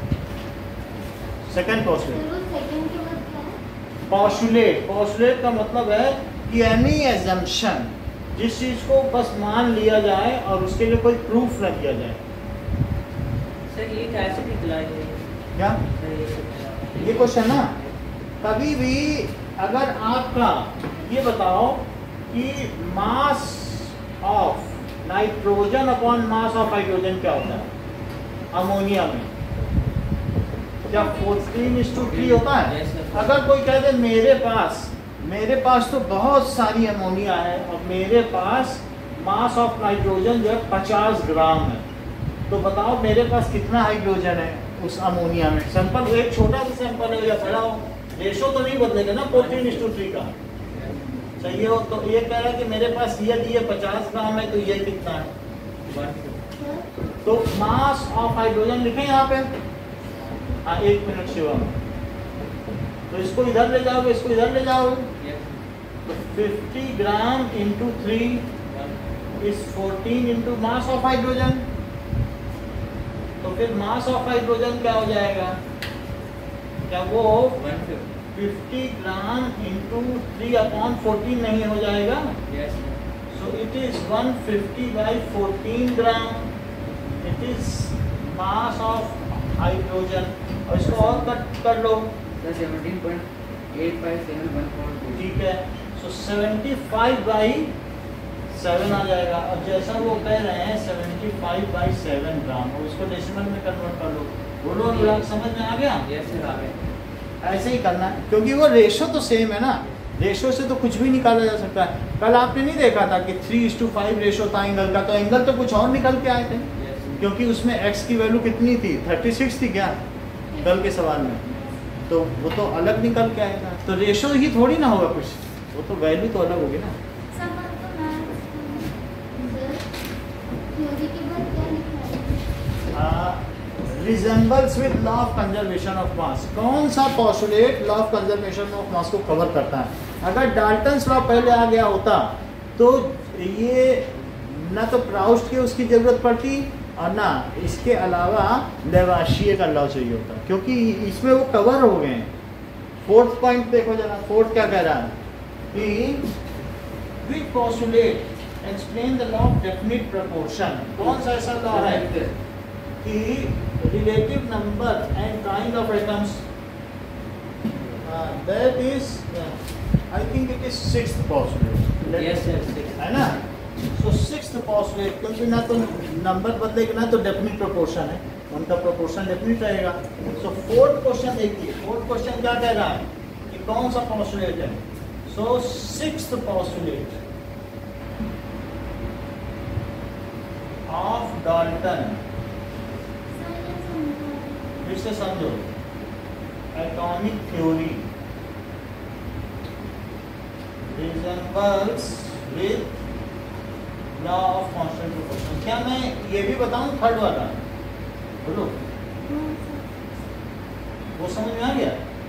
Second postulate. जरूर सेकंड के बाद क्या है? postulate का मतलब है कि any assumption, जिस चीज को बस मान लिया जाए और उसके लिए कोई प्रूफ न दिया जाए। सर ये कैसे निकला ये? क्या ये क्वेश्चन ना, कभी भी अगर आपका ये बताओ कि mass of nitrogen upon mass of hydrogen क्या होता है अमोनिया में, जब 14:3 होता है। अगर कोई कहते मेरे पास तो बहुत सारी अमोनिया है और मेरे पास मास ऑफ नाइट्रोजन जो है 50 ग्राम है, तो बताओ मेरे पास कितना हाइड्रोजन है उस अमोनिया में। सैंपल एक छोटा सा सैंपल है या बड़ा हो, रेशो तो नहीं बदलेगा ना 14:3 का। चाहिए हो तो ये कह रहा है कि मेरे पास ये 50 ग्राम है, तो ये कितना है? तो मास ऑफ हाइड्रोजन लिखें यहाँ पे। हाँ 1 मिनट शिवम, तो इसको इधर ले जाओगे, इसको इधर ले जाओगे, तो 50 gram into 3 is 14 into mass of hydrogen. तो फिर मास ऑफ हाइड्रोजन क्या हो जाएगा? क्या वो 50 ग्राम इंटू 3/14 नहीं हो जाएगा? So it is 150/14 gram, it is mass of hydrogen. और इसको और कट कर लो, 17.857142। ठीक है। सो 75/7 आ जाएगा। अब जैसा वो कह रहे हैं 75/7 ग्राम, और उसको डेसिमल में कन्वर्ट कर लो। बोलो अनुराग, समझ में आ गया? यस सर आ गया। ऐसे ही करना है, क्योंकि वो रेशो तो सेम है ना, रेशो से तो कुछ भी निकाला जा सकता है। कल आपने नहीं देखा था कि 3:5 रेशो था एंगल का, तो एंगल तो कुछ और निकल के आए थे, क्योंकि उसमें x की वैल्यू कितनी थी? 36 थी क्या कल के सवाल में? तो वो तो अलग निकल के आएगा। तो रेशो ही थोड़ी ना होगा कुछ, वो तो वैल्यू तो अलग होगी ना। सवाल तो थ्योरी के बाद क्या लिखा है? Resembles with law of conservation of mass. कौन सा postulate law of conservation of mass को कवर करता है? अगर डाल्टन्स लॉ पहले आ गया होता तो ये ना तो प्राउस्ट की उसकी जरूरत पड़ती और ना इसके अलावा लेवाशिए का लॉ चाहिए होता, क्योंकि इसमें वो कवर हो गए हैं। 4th पॉइंट देखो जरा, 4th क्या कह रहा है कि which postulate explain the law of definite proportion. कौन सा ऐसा लॉ है कि relative number and kind of atoms, that is I think it is 6th postulate. Yes sir, 6th है ना? So 6th postulate, क्योंकि ना तो नंबर बदलेगा ना तो डेफिनिट प्रोपोर्शन है, उनका प्रोपोर्शन डेफिनिट रहेगा। So 4th क्वेश्चन देखिए, 4th क्वेश्चन क्या कह रहा है कि कौन सा postulate है? So 6th postulate of Dalton, फिर से समझो, atomic theory resembles with law of constant proportion। क्या मैं ये भी बताऊं 3rd वाला? बोलो, वो समझ में आ गया?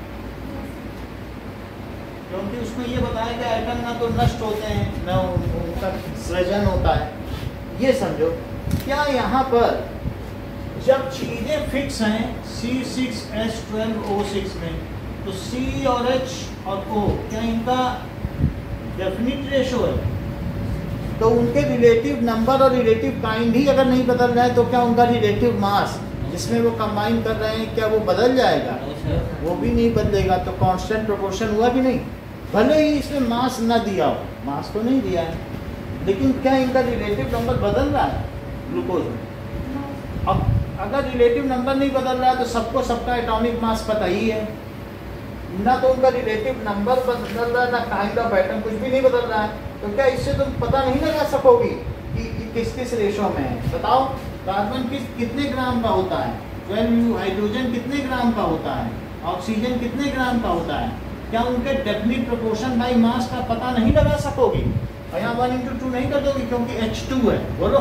क्योंकि उसमें ये बताया कि एटम ना तो नष्ट होते हैं ना उनका सृजन होता है। ये समझो, क्या यहाँ पर जब चीजें फिक्स हैं C6H12O6 में, तो C और H और O क्या इनका डेफिनिट रेशो है? तो उनके रिलेटिव नंबर और रिलेटिव काइंड ही अगर नहीं बदल रहा है तो क्या उनका रिलेटिव मास जिसमें वो कंबाइन कर रहे हैं क्या वो बदल जाएगा? वो भी नहीं बदलेगा। तो कांस्टेंट प्रोपोर्शन हुआ कि नहीं? भले ही इसमें मास ना दिया हो, मास तो नहीं दिया है, लेकिन क्या इनका रिलेटिव नंबर बदल रहा है ग्लूकोज में? अब अगर रिलेटिव नंबर नहीं बदल रहा है तो सबको सबका एटॉमिक मास पता ही है, ना तो उनका रिलेटिव नंबर बदल रहा है ना काइंड ऑफ एटम, कुछ भी नहीं बदल रहा है। तो क्या इससे तुम पता नहीं लगा सकोगी कि किस किस रेशो में है? बताओ, कार्बन कितने ग्राम का होता है? 12U। हाइड्रोजन कितने ग्राम का होता है? ऑक्सीजन कितने ग्राम का होता है? क्या उनके डेफिनिट प्रोपोर्शन बाई मास का पता नहीं लगा सकोगी? और यहाँ 1:2 नहीं कर दोगी क्योंकि H2 है। बोलो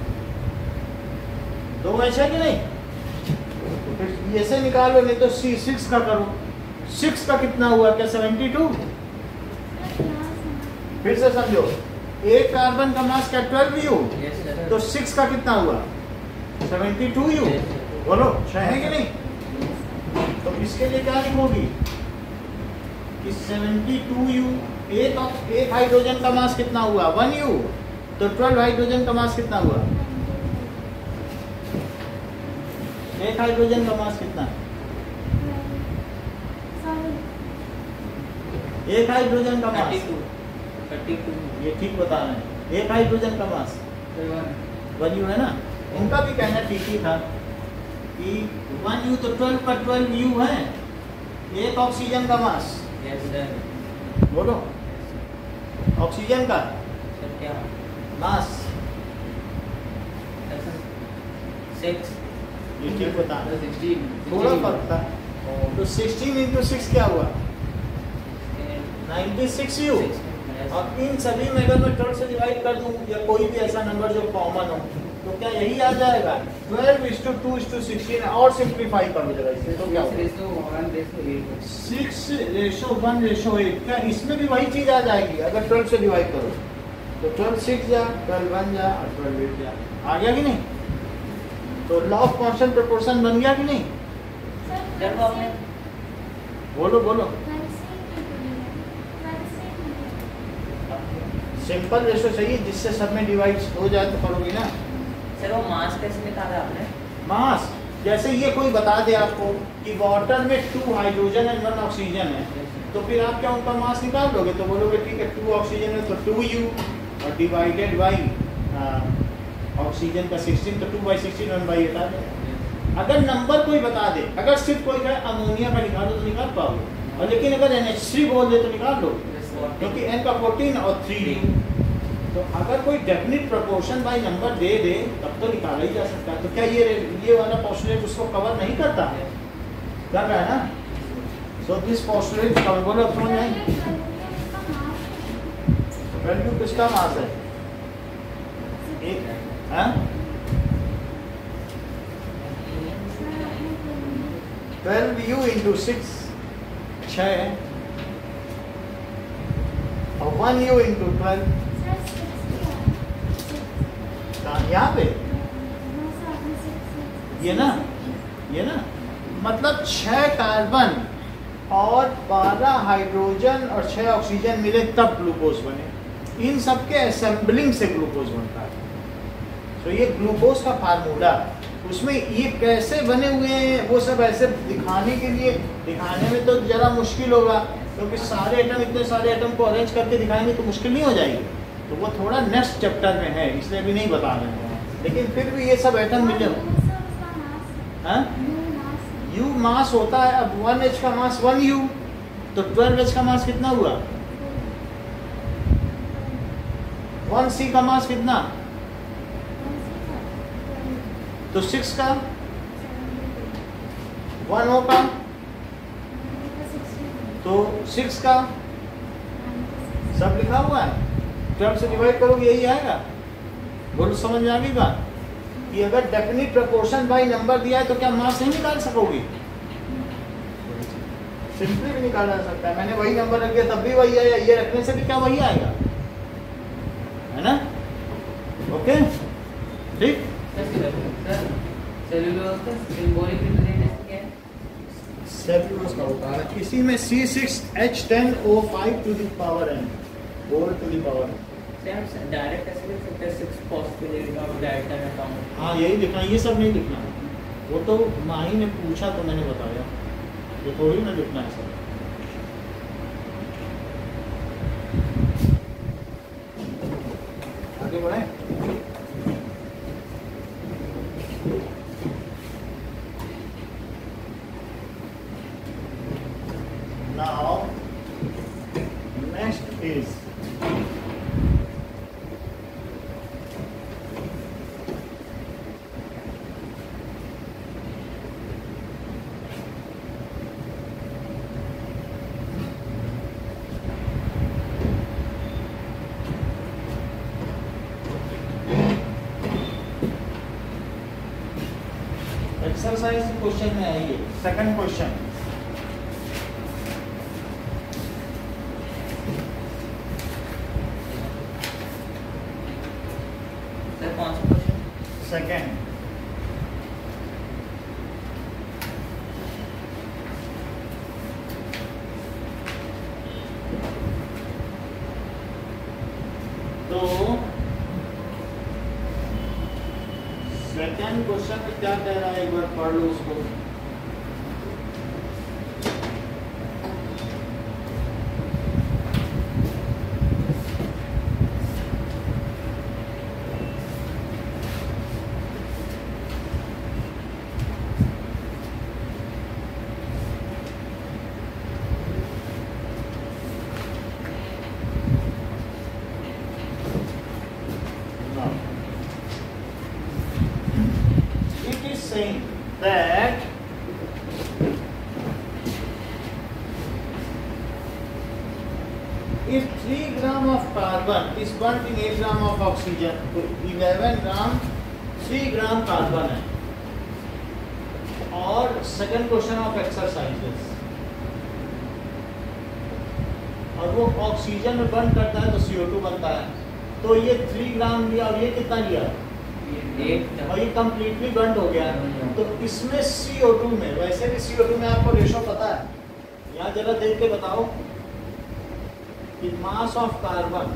2H है कि नहीं? तो फिर ऐसे निकालो, नहीं तो C6 का करो। 6 का कितना हुआ? क्या 72? फिर से समझो, एक कार्बन का मास क्या 12U? तो 6 का कितना हुआ? 72U। बोलो 6 है कि नहीं? तो इसके लिए क्या लिखोगी कि 72U। एक हाइड्रोजन का मास कितना हुआ? 1U। तो 12 हाइड्रोजन का मास कितना हुआ? एक हाइड्रोजन का मास कितना? एक हाइड्रोजन का मास 32। ये ठीक बता रहे हैं। एक हाइड्रोजन का मास 1U है ना? इनका भी कहना ठीक ही था कि 1U तो 12 पर 12U है। एक ऑक्सीजन का मास, बोलो ऑक्सीजन का मास 6। ये ठीक बता रहे हैं। 16 थोड़ा फर्क था। तो 16 into 6 क्या हुआ? 96U। अब इन सभी में अगर मैं 12 से डिवाइड कर दूं या कोई भी ऐसा नंबर जो कॉमन हो तो क्या यही आ जाएगा? 12:2:16। और सिंप्लीफाई करो जरा इसे, तो क्या होगा? 6:1:8। क्या इसमें भी वही चीज आ जाएगी अगर 12 से डिवाइड करो? तो 12 6 जा, 12 1 जा और 12 8 जा। आ गया कि नहीं? तो लॉ ऑफ कांस्टेंट प्रोपोर्शन बन गया कि नहीं? बोलो बोलो। सिंपल रेशो चाहिए जिससे सब में डिवाइड हो जाए तो करोगे ना। सर वो मास कैसे निकाला आपने? मास जैसे ये कोई बता दे आपको कि वाटर में 2 हाइड्रोजन एंड 1 ऑक्सीजन है, तो फिर आप क्या उनका मास निकाल लोगे? तो बोलोगे ठीक है 2 ऑक्सीजन है तो 2U और डिवाइडेड बाई ऑक्सीजन का 16, तो 2/16 1/8 आ जाएगा। अगर नंबर कोई बता दे, अगर सिर्फ कोई कहे अमोनिया का निकालो तो निकाल पाओगे, और लेकिन अगर NH3 बोल दे तो निकाल लो, क्योंकि N का 14 और 3U। तो अगर कोई डेफिनिट प्रोपोर्शन बाय नंबर दे दे तब तो निकाला ही जा सकता है। तो क्या ये वाला पोस्टुलेट उसको कवर नहीं करता है? कर रहा है ना? So this postulate cover. बोलो अब समझ आए? वैल्यू किसका मास है? एक है 12U into 6 6 है और 1U into 12 यहाँ पे ये ना मतलब 6 कार्बन और 12 हाइड्रोजन और 6 ऑक्सीजन मिले तब ग्लूकोज बने। इन सब के असेंबलिंग से ग्लूकोज बनता है। तो ये ग्लूकोज का फार्मूला, उसमें ये कैसे बने हुए हैं वो सब ऐसे दिखाने के लिए, दिखाने में तो जरा मुश्किल होगा क्योंकि सारे एटम, इतने सारे एटम को अरेंज करके दिखाएंगे तो मुश्किल नहीं हो जाएगी। तो वो थोड़ा नेक्स्ट चैप्टर में है इसलिए भी नहीं बता रहे हैं, लेकिन फिर भी ये सब एटम मिले। U मास होता है। अब 1H का मास 1U, तो 12H का मास कितना हुआ? 1C का मास कितना? तो 6 का 1O का तो 6 का सब लिखा हुआ है। 12 से डिवाइड करोगे यही आएगा। बोलो समझ में आ गई बात कि अगर डेफिनिट प्रोपोर्शन बाय नंबर दिया है तो क्या मास नहीं निकाल सकोगी? सिंपली भी निकाला जा सकता है। मैंने वही नंबर रख दिया तब भी वही आया, ये रखने से भी क्या वही आएगा, है ना? ओके ठीक। सेल्यूलोज का होता है इसी में C6H10O5 to the power n, 4 to the power n। सकते हैं, हम डायरेक्ट ऐसे लिख सकते हैं 6 पॉसिबिलिटी ऑफ डायरेक्ट अकाउंट। हाँ यही लिखना, ये सब नहीं लिखना। वो तो माही ने पूछा तो मैंने बताया, ये थोड़ी ना लिखना है सब। आगे बढ़े। Now next is exercise question में आइए। सेकंड क्वेश्चन, सर कौन सा क्वेश्चन? सेकंड। तो सेकंड क्वेश्चन में क्या कह रहा है, एक बार पढ़ लो उसको। Saying that if 3 gram of carbon is burnt in 8 gram of oxygen, तो 11 gram 3 gram कार्बन है। और सेकंड क्वेश्चन ऑफ एक्सरसाइजेस, और वो ऑक्सीजन में बर्न करता है तो CO2 बनता है। तो ये 3 ग्राम लिया और ये कितना लिया, और ये कंप्लीटली बर्न हो गया। तो इसमें CO2 में, वैसे भी CO2 में आपको रेशो पता है, यहाँ जरा देख के बताओ कि मास ऑफ कार्बन,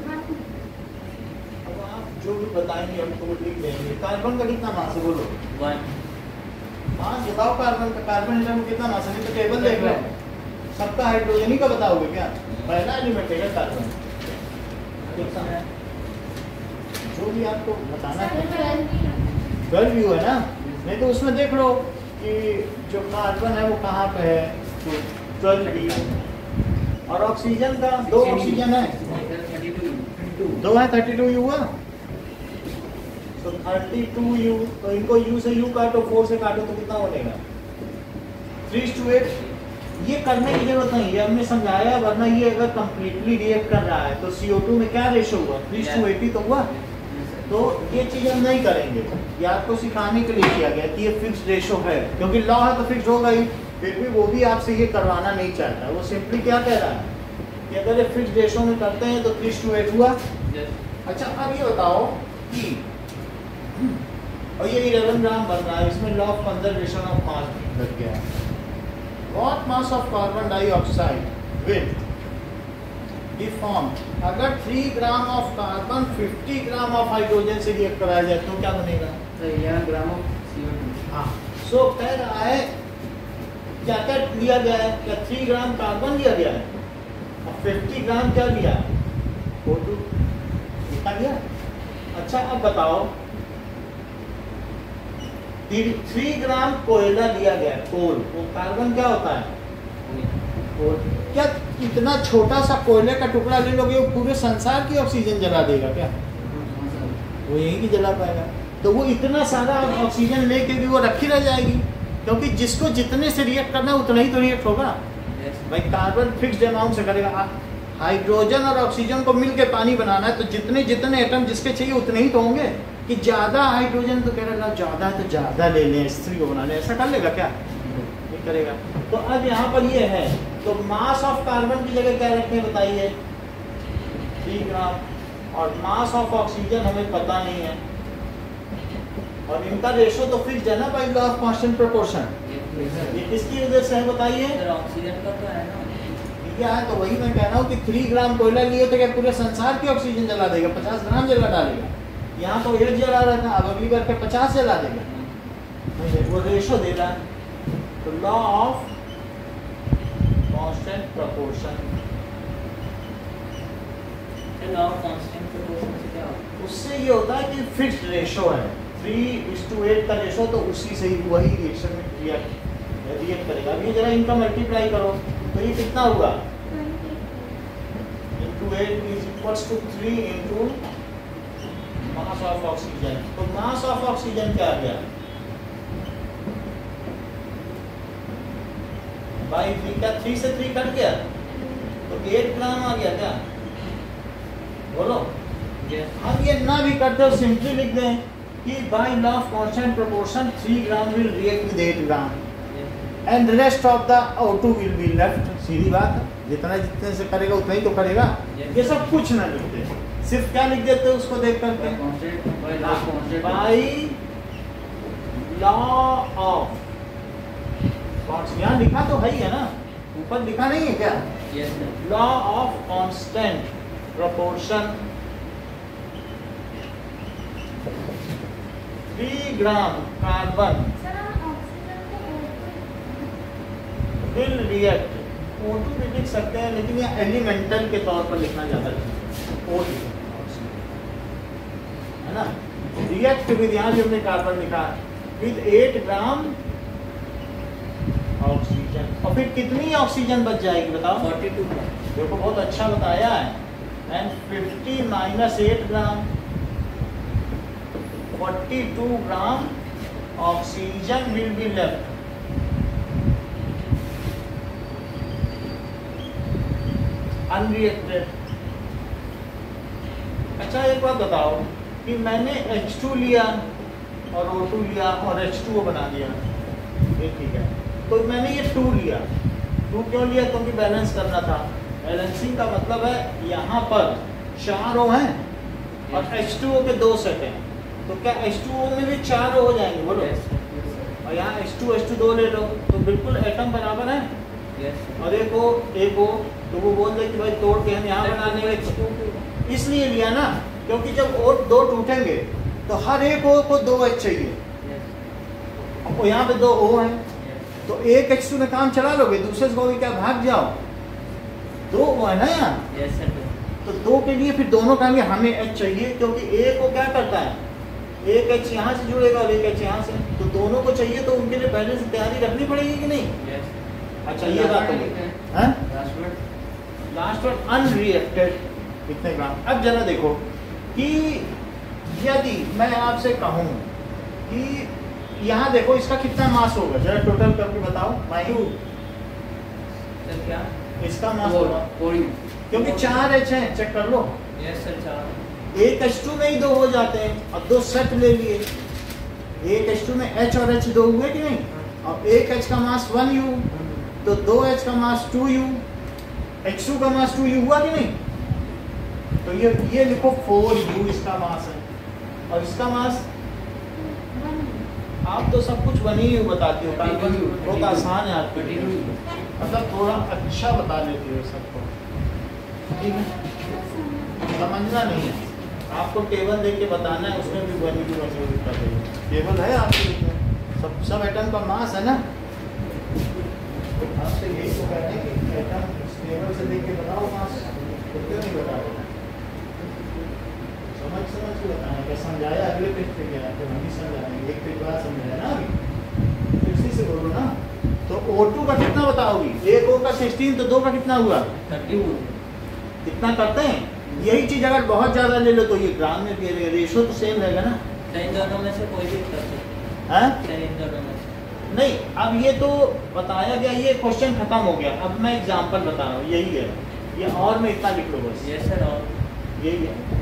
अब आप जो भी बताएंगे हम तो लिख देंगे। कार्बन का कितना मास है बोलो? 1। मास बताओ कार्बन का, कार्बन एटम कितना मास है, तो टेबल देख लो। सबका हाइड्रोजन ही का बताओगे क्या? पहला एलिमेंट है कार्बन, कितना है जो भी आपको बताना है। 12 यू है ना, नहीं तो उसमें देख लो कि जो कार्बन है वो कहाँ पे है, तो 12 यू। और ऑक्सीजन का 2 ऑक्सीजन है, 2 है, 32 यू हुआ। तो 32 यू, तो इनको यू से यू काटो, 4 से काटो तो कितना बनेगा? 3:8। ये करने की जरूरत नहीं है, हमने समझाया। वरना ये अगर कंप्लीटली रिएक्ट कर रहा है तो CO2 में क्या रेशो हुआ? 3:80 तो हुआ। तो ये चीज हम नहीं करेंगे, ये आपको सिखाने के लिए किया गया कि ये फिक्स रेशो है, क्योंकि लॉ है तो फिक्स होगा ही। फिर भी वो भी आपसे ये करवाना नहीं चाहता, वो सिंपली क्या कह रहा है कि अगर ये फिक्स रेशो में करते हैं तो 3:8 हुआ। अच्छा अब ये बताओ कि और ये 11 ग्राम बन रहा है, इसमें law of conservation of mass लग गया है। What mass of carbon dioxide will be formed अगर 3 gram of carbon 50 gram of hydrogen से रिएक्ट कराया जाए तो क्या बनेगा? 11 ग्राम ऑफ CO2। हाँ, सो कह रहा है क्या क्या लिया गया है? क्या 3 ग्राम कार्बन लिया गया है और 50 ग्राम क्या लिया? O2 कितना लिया? अच्छा अब बताओ 3 ग्राम कोयला लिया गया, कोल। वो कार्बन क्या होता है? कोल। क्या इतना छोटा सा कोयले का टुकड़ा ले लोगे वो पूरे संसार की ऑक्सीजन जला देगा क्या? वो यही की जला पाएगा। तो वो इतना सारा ऑक्सीजन लेके भी वो रखी रह जाएगी, क्योंकि जिसको जितने से रिएक्ट करना है उतना ही तो रिएक्ट होगा। भाई कार्बन फिक्स्ड अमाउंट से करेगा, हाइड्रोजन और ऑक्सीजन को मिलके पानी बनाना है तो जितने जितने एटम जिसके चाहिए उतने ही तो होंगे। कि ज्यादा हाइड्रोजन तो कह रहा ज्यादा है तो ज्यादा ले लें स्त्री को बनाने, ऐसा कर लेगा क्या? नहीं करेगा। तो अब यहाँ पर ये है, तो मास ऑफ कार्बन की जगह क्या रखें बताइए? 3 ग्राम। और मास ऑफ ऑक्सीजन हमें पता नहीं है, और इनका रेशो तो फिक्स है ना by law of constant proportion. ये किसकी वजह से है बताइए? ऑक्सीजन का तो है ना, गया है, तो वही मैं कह रहा हूँ कि 3 ग्राम कोयला लिए तो क्या पूरे संसार की ऑक्सीजन जला देगा? 50 ग्राम जला डालेगा। यहाँ तो 1 जला रहा था, अब अगली बार पे 50 जला देगा। नहीं, वो रेशो दे रहा है। तो law of constant proportion, law of constant proportion से क्या होता है? उससे ये होता है कि फिक्स्ड रेशो है 3:8 का रेशो, तो उसी से ही वही रिएक्शन में रिएक्ट करेगा। अब ये जरा इनका मल्टीप्लाई करो तो ये कितना हुआ? 8 is equals to 3 into mass of oxygen। तो mass of oxygen क्या आ गया? बाई 3 का 3 से 3 कट गया तो 8 ग्राम आ गया क्या? बोलो। हम ये ना भी करते हो, सिंपली लिख दें कि by law of constant proportion 3 gram will react with 8 gram and rest of the O2 will be left. सीधी बात है, जितना जितने से करेगा उतना ही तो करेगा। ये सब कुछ ना लिखते, सिर्फ क्या लिख देते हैं उसको देख करके, बाई लॉ ऑफ, यहाँ लिखा तो है ही है ना, ऊपर लिखा नहीं है क्या? Law of constant proportion 3 gram carbon will react, O2 भी लिख सकते हैं लेकिन ये एलिमेंटल के तौर पर लिखना ज़्यादा O2 है ना। रिएक्ट विद, यहाँ जो हमने कार्बन लिखा विद 8 ग्राम ऑक्सीजन, और फिर कितनी ऑक्सीजन बच जाएगी बताओ? 42। देखो बहुत अच्छा बताया है। And 50 minus 8 gram 42 gram oxygen will be left. Unreacted. अच्छा एक बात बताओ कि मैंने H2 लिया और O2 लिया और H2O बना दिया, ये ठीक है। तो मैंने ये 2 लिया, 2 क्यों लिया? क्योंकि बैलेंस करना था। बैलेंसिंग का मतलब है यहाँ पर 4 O हैं और H2O के 2 सेट हैं, तो क्या H2O में भी 4 O हो जाएंगे? बोलो। और यहाँ H2 H2 ले लो तो बिल्कुल एटम बराबर है। और एक O तो वो बोल दे कि भाई तोड़ के हम यहाँ बनाने में, इसलिए लिया ना क्योंकि जब और 2 टूटेंगे तो हर एक O को 2 H चाहिए, और यहाँ पे 2 O हैं, तो एक H2 में काम चला लोगे, दूसरे को भी क्या भाग जाओ? 2 O है ना यहाँ, तो 2 के लिए फिर दोनों कहेंगे हमें H चाहिए, क्योंकि एक को क्या करता है, एक H यहाँ से जुड़ेगा और एक H यहाँ से, तो दोनों को चाहिए, तो उनके लिए पहले से तैयारी रखनी पड़ेगी कि नहीं? अच्छा ये बात है। लास्ट वर्ड अनरिएक्टेड कितने ग्राम। अब जरा देखो कि यदि मैं आपसे कहूँ कि यहाँ देखो इसका कितना मास होगा, जरा टोटल करके बताओ। क्या इसका मास होगा, क्योंकि 4 H हैं, चेक कर लो। एक H2 में ही 2 हो जाते हैं, अब 2 सेट ले लिए, एक H2 में H और H 2 हुए कि नहीं, और एक H का मास 1U, तो 2 H का मास 2U, H2 का मास 2U हुआ कि नहीं? तो ये लिखो 4U इसका मास है, और इसका मास, आप तो सब कुछ 1U बताती हो, कार्बन बहुत आसान है आपके लिए, मतलब थोड़ा अच्छा बता लेती हो सबको, ठीक है? समझना नहीं है, आपको टेबल देख के बताना है, उसमें भी 1U लिखा चाहिए। टेबल है आपके लिए, सब एटम का मास है ना। आपसे यही तो कहते हैं कि एटम टेबल से देख के बताओ मास, तो क्यों नहीं बताओ? समझ के बताना, क्या समझाया अगले पेज पे गया तो हम ही समझाएंगे, एक पेज बाद समझाया ना अभी, तो इसी से बोलो ना। तो O2 का कितना बताओगी? एक O का 16, तो 2 का कितना हुआ? 30। कितना करते हैं? यही चीज अगर बहुत ज्यादा ले लो तो ये ग्राम में भी रेशो तो सेम रहेगा ना। इन दोनों में से कोई भी कर सकते हैं? इन दोनों में से नहीं, अब ये तो बताया गया, ये क्वेश्चन खत्म हो गया। अब मैं एग्जांपल बता रहा हूँ, यही है ये, और में इतना लिख लो बस। यस सर, और यही है,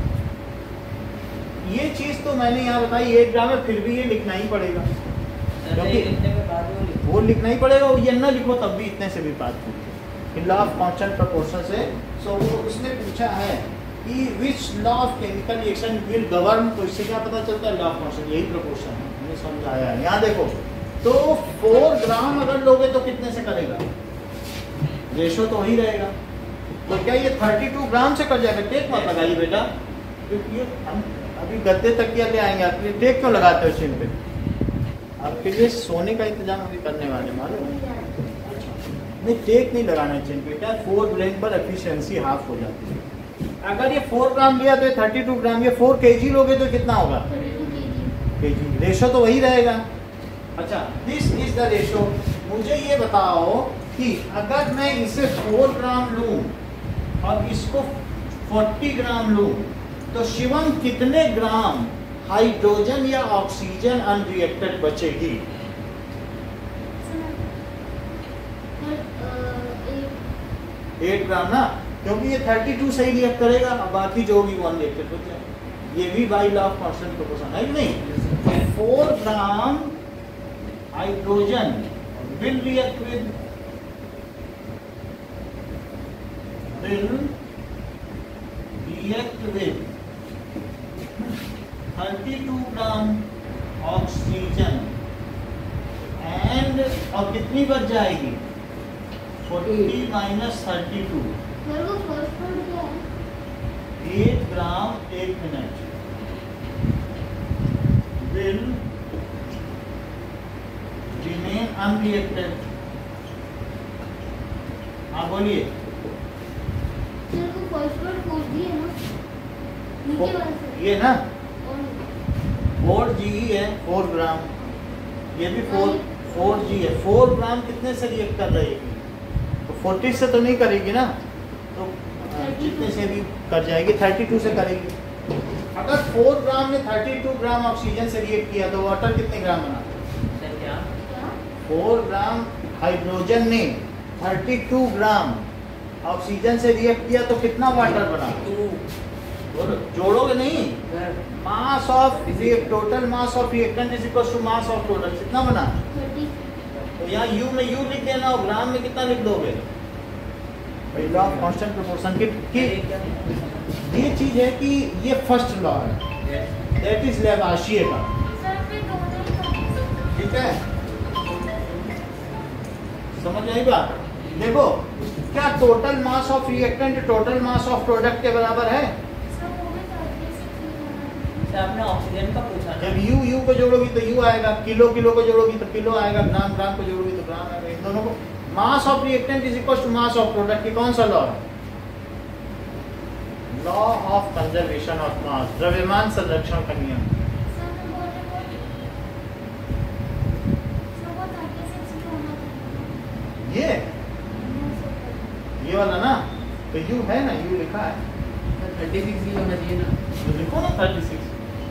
ये चीज तो मैंने यहाँ बताई 1 ग्राम में, फिर भी ये लिखना ही पड़ेगा, क्योंकि लिखने के बाद वो लिखना ही पड़ेगा, ये ना लिखो तब भी इतने से भी बात पूछे लॉ ऑफ कांस्टेंट प्रोपोर्शन से। सो वो उसने पूछा है कि which law of chemical reaction will govern, तो इससे क्या पता चलता है? लॉ ऑफ कांस्टेंट, यही प्रोपोर्शन है, हमने समझाया है। यहाँ देखो तो 4 ग्राम अगर लोगे तो कितने से करेगा? रेशो तो वही रहेगा। तो क्या ये 32 ग्राम से कट जाएगा? टेक मत लगाइए बेटा, क्योंकि हम अभी गद्दे तक ले आएंगे आपके लिए। टेक क्यों लगाते हो चिन्ह पे? आपके लिए सोने का इंतजाम अभी करने वाले, मालूम है? नहीं, टेक नहीं लगाना है चिन्ह पे, क्या 4 ब्रेन पर एफिशिएंसी हाफ हो जाती है। अगर ये 4 ग्राम लिया तो ये 32 ग्राम, ये 4 kg लोगे तो कितना होगा? kg। रेशो तो वही रहेगा। अच्छा, दिस इज द रेशो। मुझे ये बताओ कि अगर मैं इसे 4 ग्राम लूं और इसको 40 ग्राम लूं तो शिवम कितने ग्राम हाइड्रोजन या ऑक्सीजन अनरिएक्टेड बचेगी? 8 ग्राम ना, क्योंकि ये 32 सही रिएक्ट करेगा और बाकी जो भी 1 रिएक्टेड बच जाए। ये भी by law of constant proportion है कि नहीं? 4 gram hydrogen will react with 32 gram oxygen and, और कितनी बच जाएगी? 40 minus 32, 8 gram 1 minute will remain unreacted। हाँ बोलिए। ये ना 4G है, 4 ग्राम, ये भी 4G है। 4 ग्राम कितने से रिएक्ट कर रही है? तो 40 से तो नहीं करेगी ना, तो जितने से भी कर जाएगी, 32 से करेगी। अगर 4 ग्राम ने 32 ग्राम ऑक्सीजन से रिएक्ट किया तो वाटर कितने ग्राम बना? 4 ग्राम हाइड्रोजन ने 32 ग्राम ऑक्सीजन से रिएक्ट किया तो कितना वाटर बना? जोड़ोगे नहीं, mass of total mass of reactant is equal to mass of product. कितना बना? तो यहाँ यू में यू लिख देना और ग्राम में कितना लिख दोगे? भाई लॉ ऑफ कांस्टेंट प्रोपोर्शन की ये चीज है कि ये फर्स्ट लॉ है, दैट इज लेवाशिये का। ठीक है, समझ आई बात? देखो, क्या total mass of reactant total mass of product के बराबर है? आपने ऑक्सीजन का पूछा। जब यू को जोड़ोगी तो यू आएगा, किलो को जोड़ोगी तो किलो आएगा, ग्राम को जोड़ोगी तो ग्राम आएगा। इन दोनों को mass of reactant is equal to mass of product की कौन सा लॉ है? Law of conservation of mass, द्रव्यमान संरक्षण का नियम। ये वाला ना, तो यू है ना, यू लिखा है, 36 ही होना चाहिए ना, तो लिखो ना 36।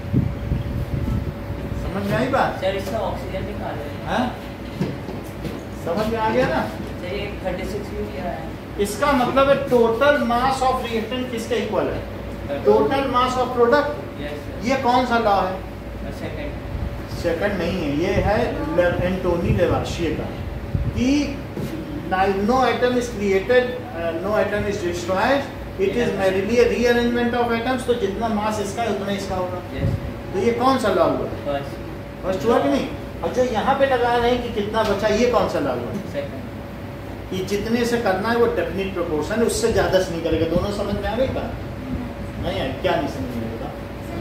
समझ में आई बात? सर इसका ऑक्सीजन निकाल रहे हैं, समझ में आ गया ना? सर ये 36 क्यों किया है? इसका मतलब है टोटल मास ऑफ रिएक्टेंट किसके इक्वल है? Total mass of product. ये कौन सा लॉ है? सेकंड नहीं है, ये है एंटोनी लेवाशिये का कि no atom is created, no atom is destroyed, it is merely a rearrangement of atoms। तो जितना मास इसका है उतना इसका होगा। तो ये कौन सा लॉ हुआ? फर्स्ट हुआ कि नहीं? और जो यहाँ पे लगा रहे हैं कि कितना बचा, ये कौन सा लॉ हुआ? कि जितने से करना है वो डेफिनिट प्रोपोर्शन है, उससे ज्यादा से नहीं करेगा। दोनों समझ में आ गई बात? नहीं है, क्या नहीं समझ में आएगा?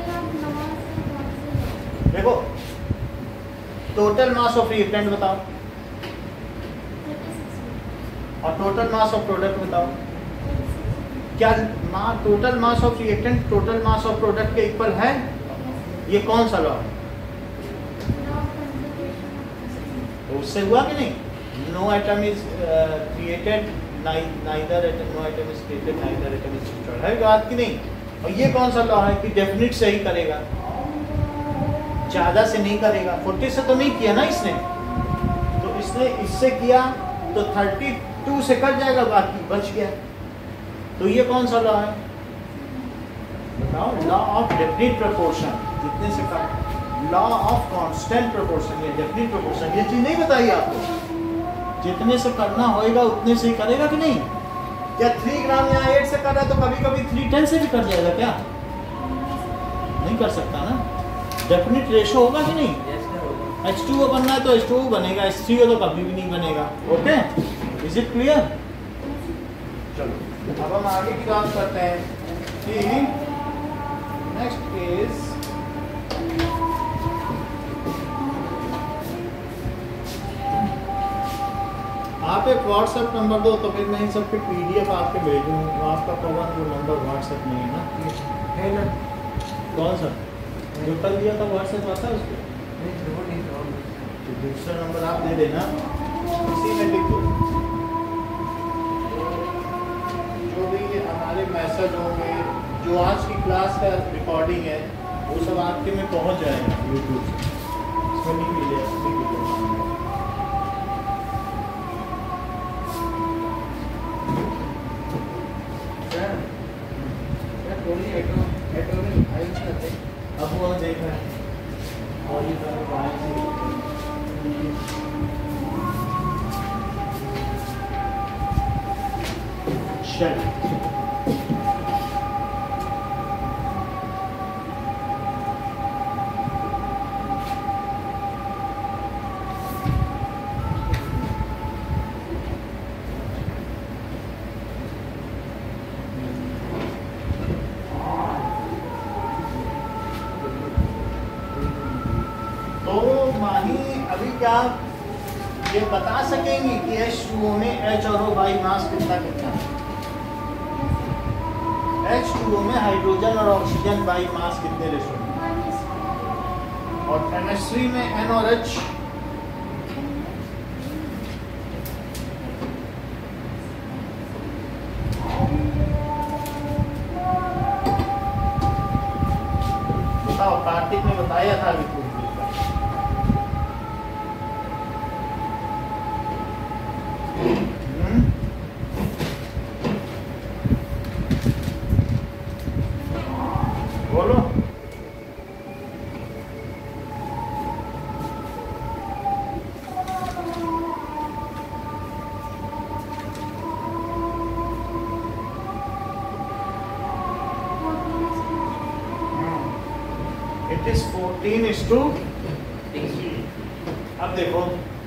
देखो, टोटल मास ऑफ रिएक्टेंट बताओ और टोटल मास ऑफ प्रोडक्ट बताओ। क्या total mass of reactant total mass of product के इक्वल है? ये कौन सा लॉ है? तो उससे हुआ कि नहीं? No atom is created neither atom, no atom is created neither atom is destroyed, है बात कि नहीं? और ये कौन सा लॉ है कि डेफिनिट से ही करेगा, ज्यादा से नहीं करेगा। 40 से तो नहीं किया ना इसने, तो इसने इससे किया तो 32 से कट जाएगा, बाकी बच गया। तो ये कौन सा लॉ है बताओ? लॉ ऑफ डेफिनिट प्रोपोर्शन, जितने से cut. Law of constant proportion, ये डेफिनिट प्रोपोर्शन, ये चीज नहीं बताई आपको। जितने से करना होएगा उतने से ही करेगा कि नहीं? क्या 3 ग्राम यहाँ 8 से कर रहा है तो कभी कभी 310 से भी कर जाएगा क्या? नहीं कर सकता ना। डेफिनिट रेशो होगा कि नहीं? H2O बनना है तो H2O बनेगा, H3O तो कभी भी नहीं बनेगा। Okay, is it clear? चलो अब हम आगे की बात करते हैं कि नेक्स्ट इज आप एक व्हाट्सएप नंबर दो तो फिर मैं इन सब के PDF आपके भेजूँ। आपका पवन वो नंबर व्हाट्सएप में है ना? है ना? कौन सा जो कल दिया था व्हाट्सएप आता है उस पर? नहीं तो दूसरा नंबर आप दे देना, उसी में लिख दो जो भी हमारे मैसेज होंगे, जो आज की क्लास का रिकॉर्डिंग है वो सब आपके में पहुंच जाएगा यूट्यूब से, इसमें नहीं मिलेगा। अब वो देख रहे हैं और ये तरह बाएं से चल क्या ये बता सकेंगे कि H2O में H और O बाई मास कितना कितना है? H2O में हाइड्रोजन और ऑक्सीजन बाई मास कितने रेशो में? और NH3 में N और H बताओ, कार्तिक ने बताया था अभी कुछ बोलो। It is 14:3। अब देखो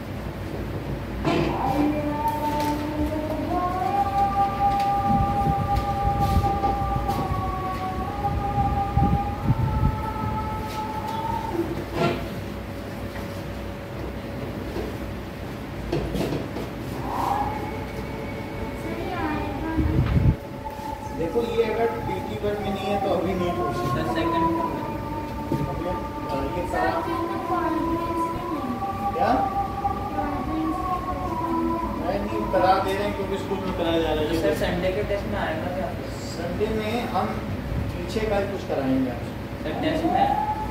देखो ये अगर पीटी वर्ड में नहीं है तो अभी नहीं पूछ क्या नहीं करा दे रहे हैं क्योंकि स्कूल में कराया जा रहा है। सर संडे के टेस्ट में आएगा क्या? संडे में हम पीछे का कुछ कराएंगे आपसे। सर टेस्ट में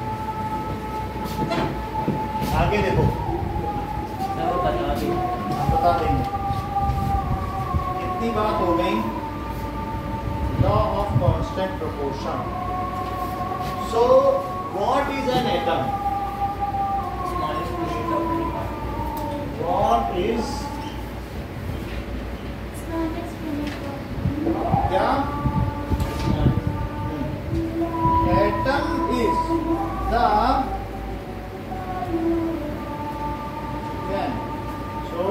आगे देखो सर वो बता दी, हम बता देंगे। इतनी बात हो गई law of constant proportion. So what is an atom? Smallest unit of any part. What is क्या? Atom is the so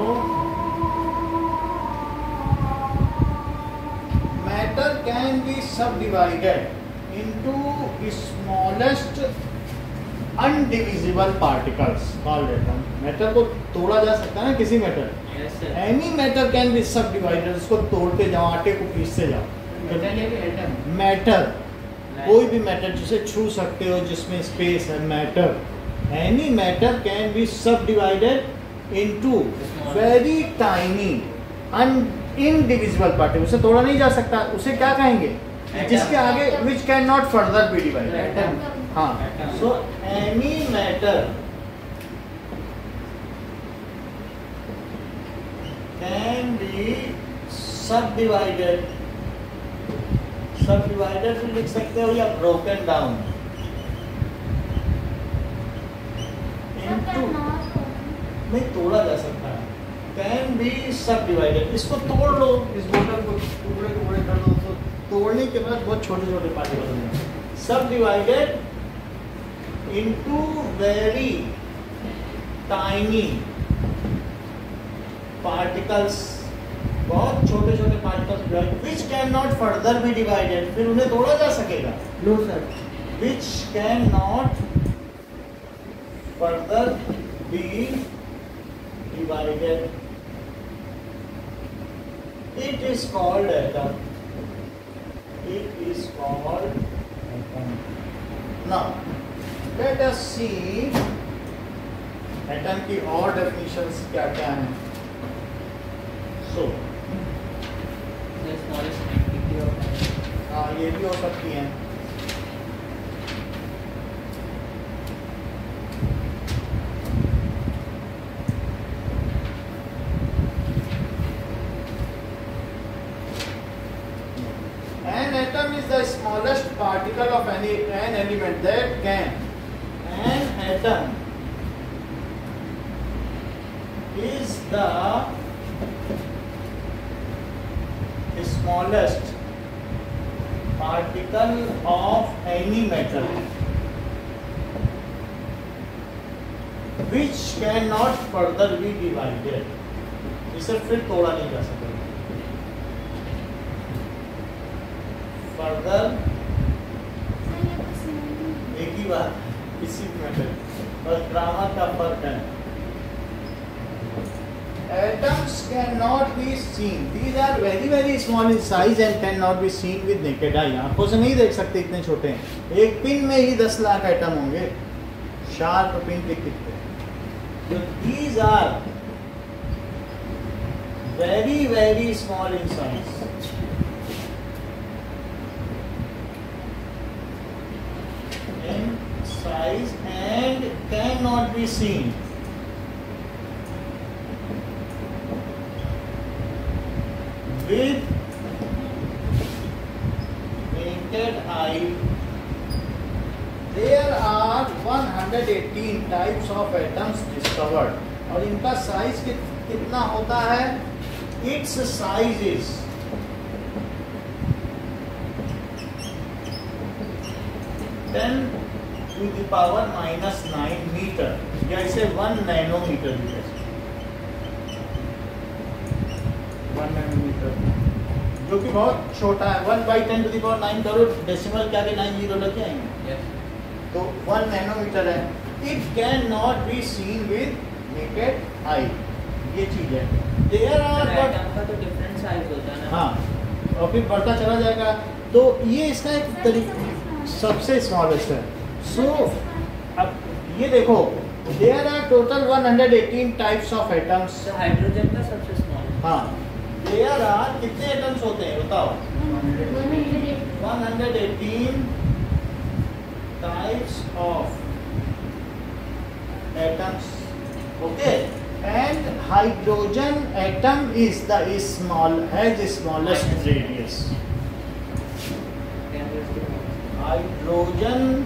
matter can be subdivided into smallest undivisible particles called atom। Matter को तोड़ा जा सकता है ना किसी matter. Yes sir. Any matter can be subdivided. उसको तोड़ते जाओ, आटे को पीसते जाओ। मेटल है कि एटम? मैटर, कोई भी मैटर जिसे छू सकते हो, जिसमें स्पेस है, matter. Any matter can be subdivided into very tiny indivisible particle. उसे तोड़ा नहीं जा सकता। उसे क्या कहेंगे? जिसके आगे which can not further be divided. Atom. हाँ, so any matter can be subdivided. Subdivided भी लिख सकते हो या ब्रोकन डाउन इनटू, नहीं तोड़ा जा सकता है। Can be subdivided. इसको तोड़ लो, इस बोतल को टुकड़े टुकड़े कर दो, तो तोड़ने के बाद बहुत छोटे छोटे पार्टिकल बन जाएंगे। Subdivided into very tiny particles बहुत छोटे छोटे particles which can not further be divided, फिर उन्हें तोड़ा जा सकेगा? No, sir. Which can not further be divided, it is called atom. It is called atom. Now, let us see atom की और definitions क्या क्या हैं. So, The smallest entity of हाँ ये भी हो सकती हैं. An atom is the smallest particle of an element that can. An atom is the smallest particle of any metal which cannot further be divided. इसे फिर तोड़ा नहीं जा सकेगा. फर्दर एक ही बात किसी भी मैटर, बस ग्रामर का फर्क है. Atoms cannot be seen. These are very very small in size and cannot be seen with naked eye. आंखों से नहीं देख सकते, इतने छोटे हैं. एक पिन में ही 10 लाख एटम होंगे, शार्प पिन के कितने. So these are very very small in size. Size and cannot be seen with naked eye. There are 118 types of atoms discovered. और इनका साइज कितना होता है? Its size is 10 to the power -9 metre, या इसे 1 nanometre भी कह सकते. 1 नैनोमीटर जो कि बहुत छोटा है. 1/10 to the power 9 crore, decimal क्या के 9 जीरो लग जाएंगे. तो 1 नैनोमीटर है. It can not be seen with naked eye. ये चीज है. देयर आर एटम का तो डिफरेंट साइज होता है ना. हाँ, और फिर बढ़ता चला जाएगा. तो ये इसका एक तरीका सबसे स्मॉलेस्ट है. सो अब ये देखो, there are total 118 types of atoms. तो हाइड्रोजन का सबसे स्मॉल. हाँ, देयर आर कितने एटम्स होते हैं बताओ? 118 types of atoms. Okay, and hydrogen atom is the smallest radius. Hydrogen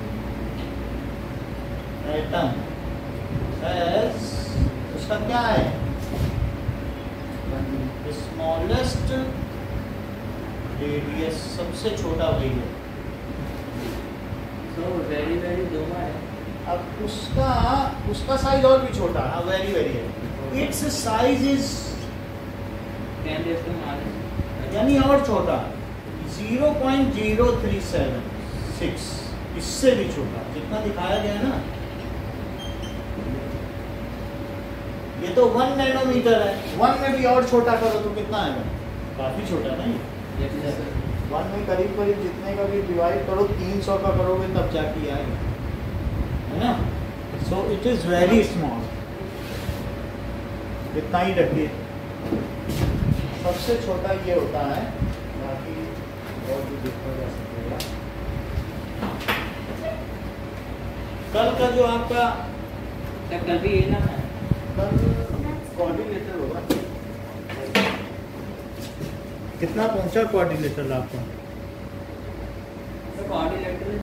atom has, उसका क्या है? स्मॉलेस्ट रेडियस, सबसे छोटा वही है. तो वेरी वेरी दो बार है. अब उसका साइज और भी छोटा. हाँ, वेरी वेरी है. इट्स साइज इज 10⁻⁻⁻, यानी और छोटा, 0.0376, इससे भी छोटा जितना दिखाया गया है ना. ये तो 1 नैनोमीटर है. 1 में भी और छोटा करो तो कितना आएगा? काफी छोटा नहीं. 1 में करीब करीब जितने का भी डिवाइड करो, 300 का करोगे तब जाके आएगा, है ना. So it is very small. इतना ही रखिए. सबसे छोटा ये होता है. बाकी और भी देखा जा सकेगा. कल का जो आपका कल भी ये ना है. कल कोऑर्डिनेटर होगा. कितना पहुंचा कोऑर्डिनेटर आपका? तो कोऑर्डिनेटर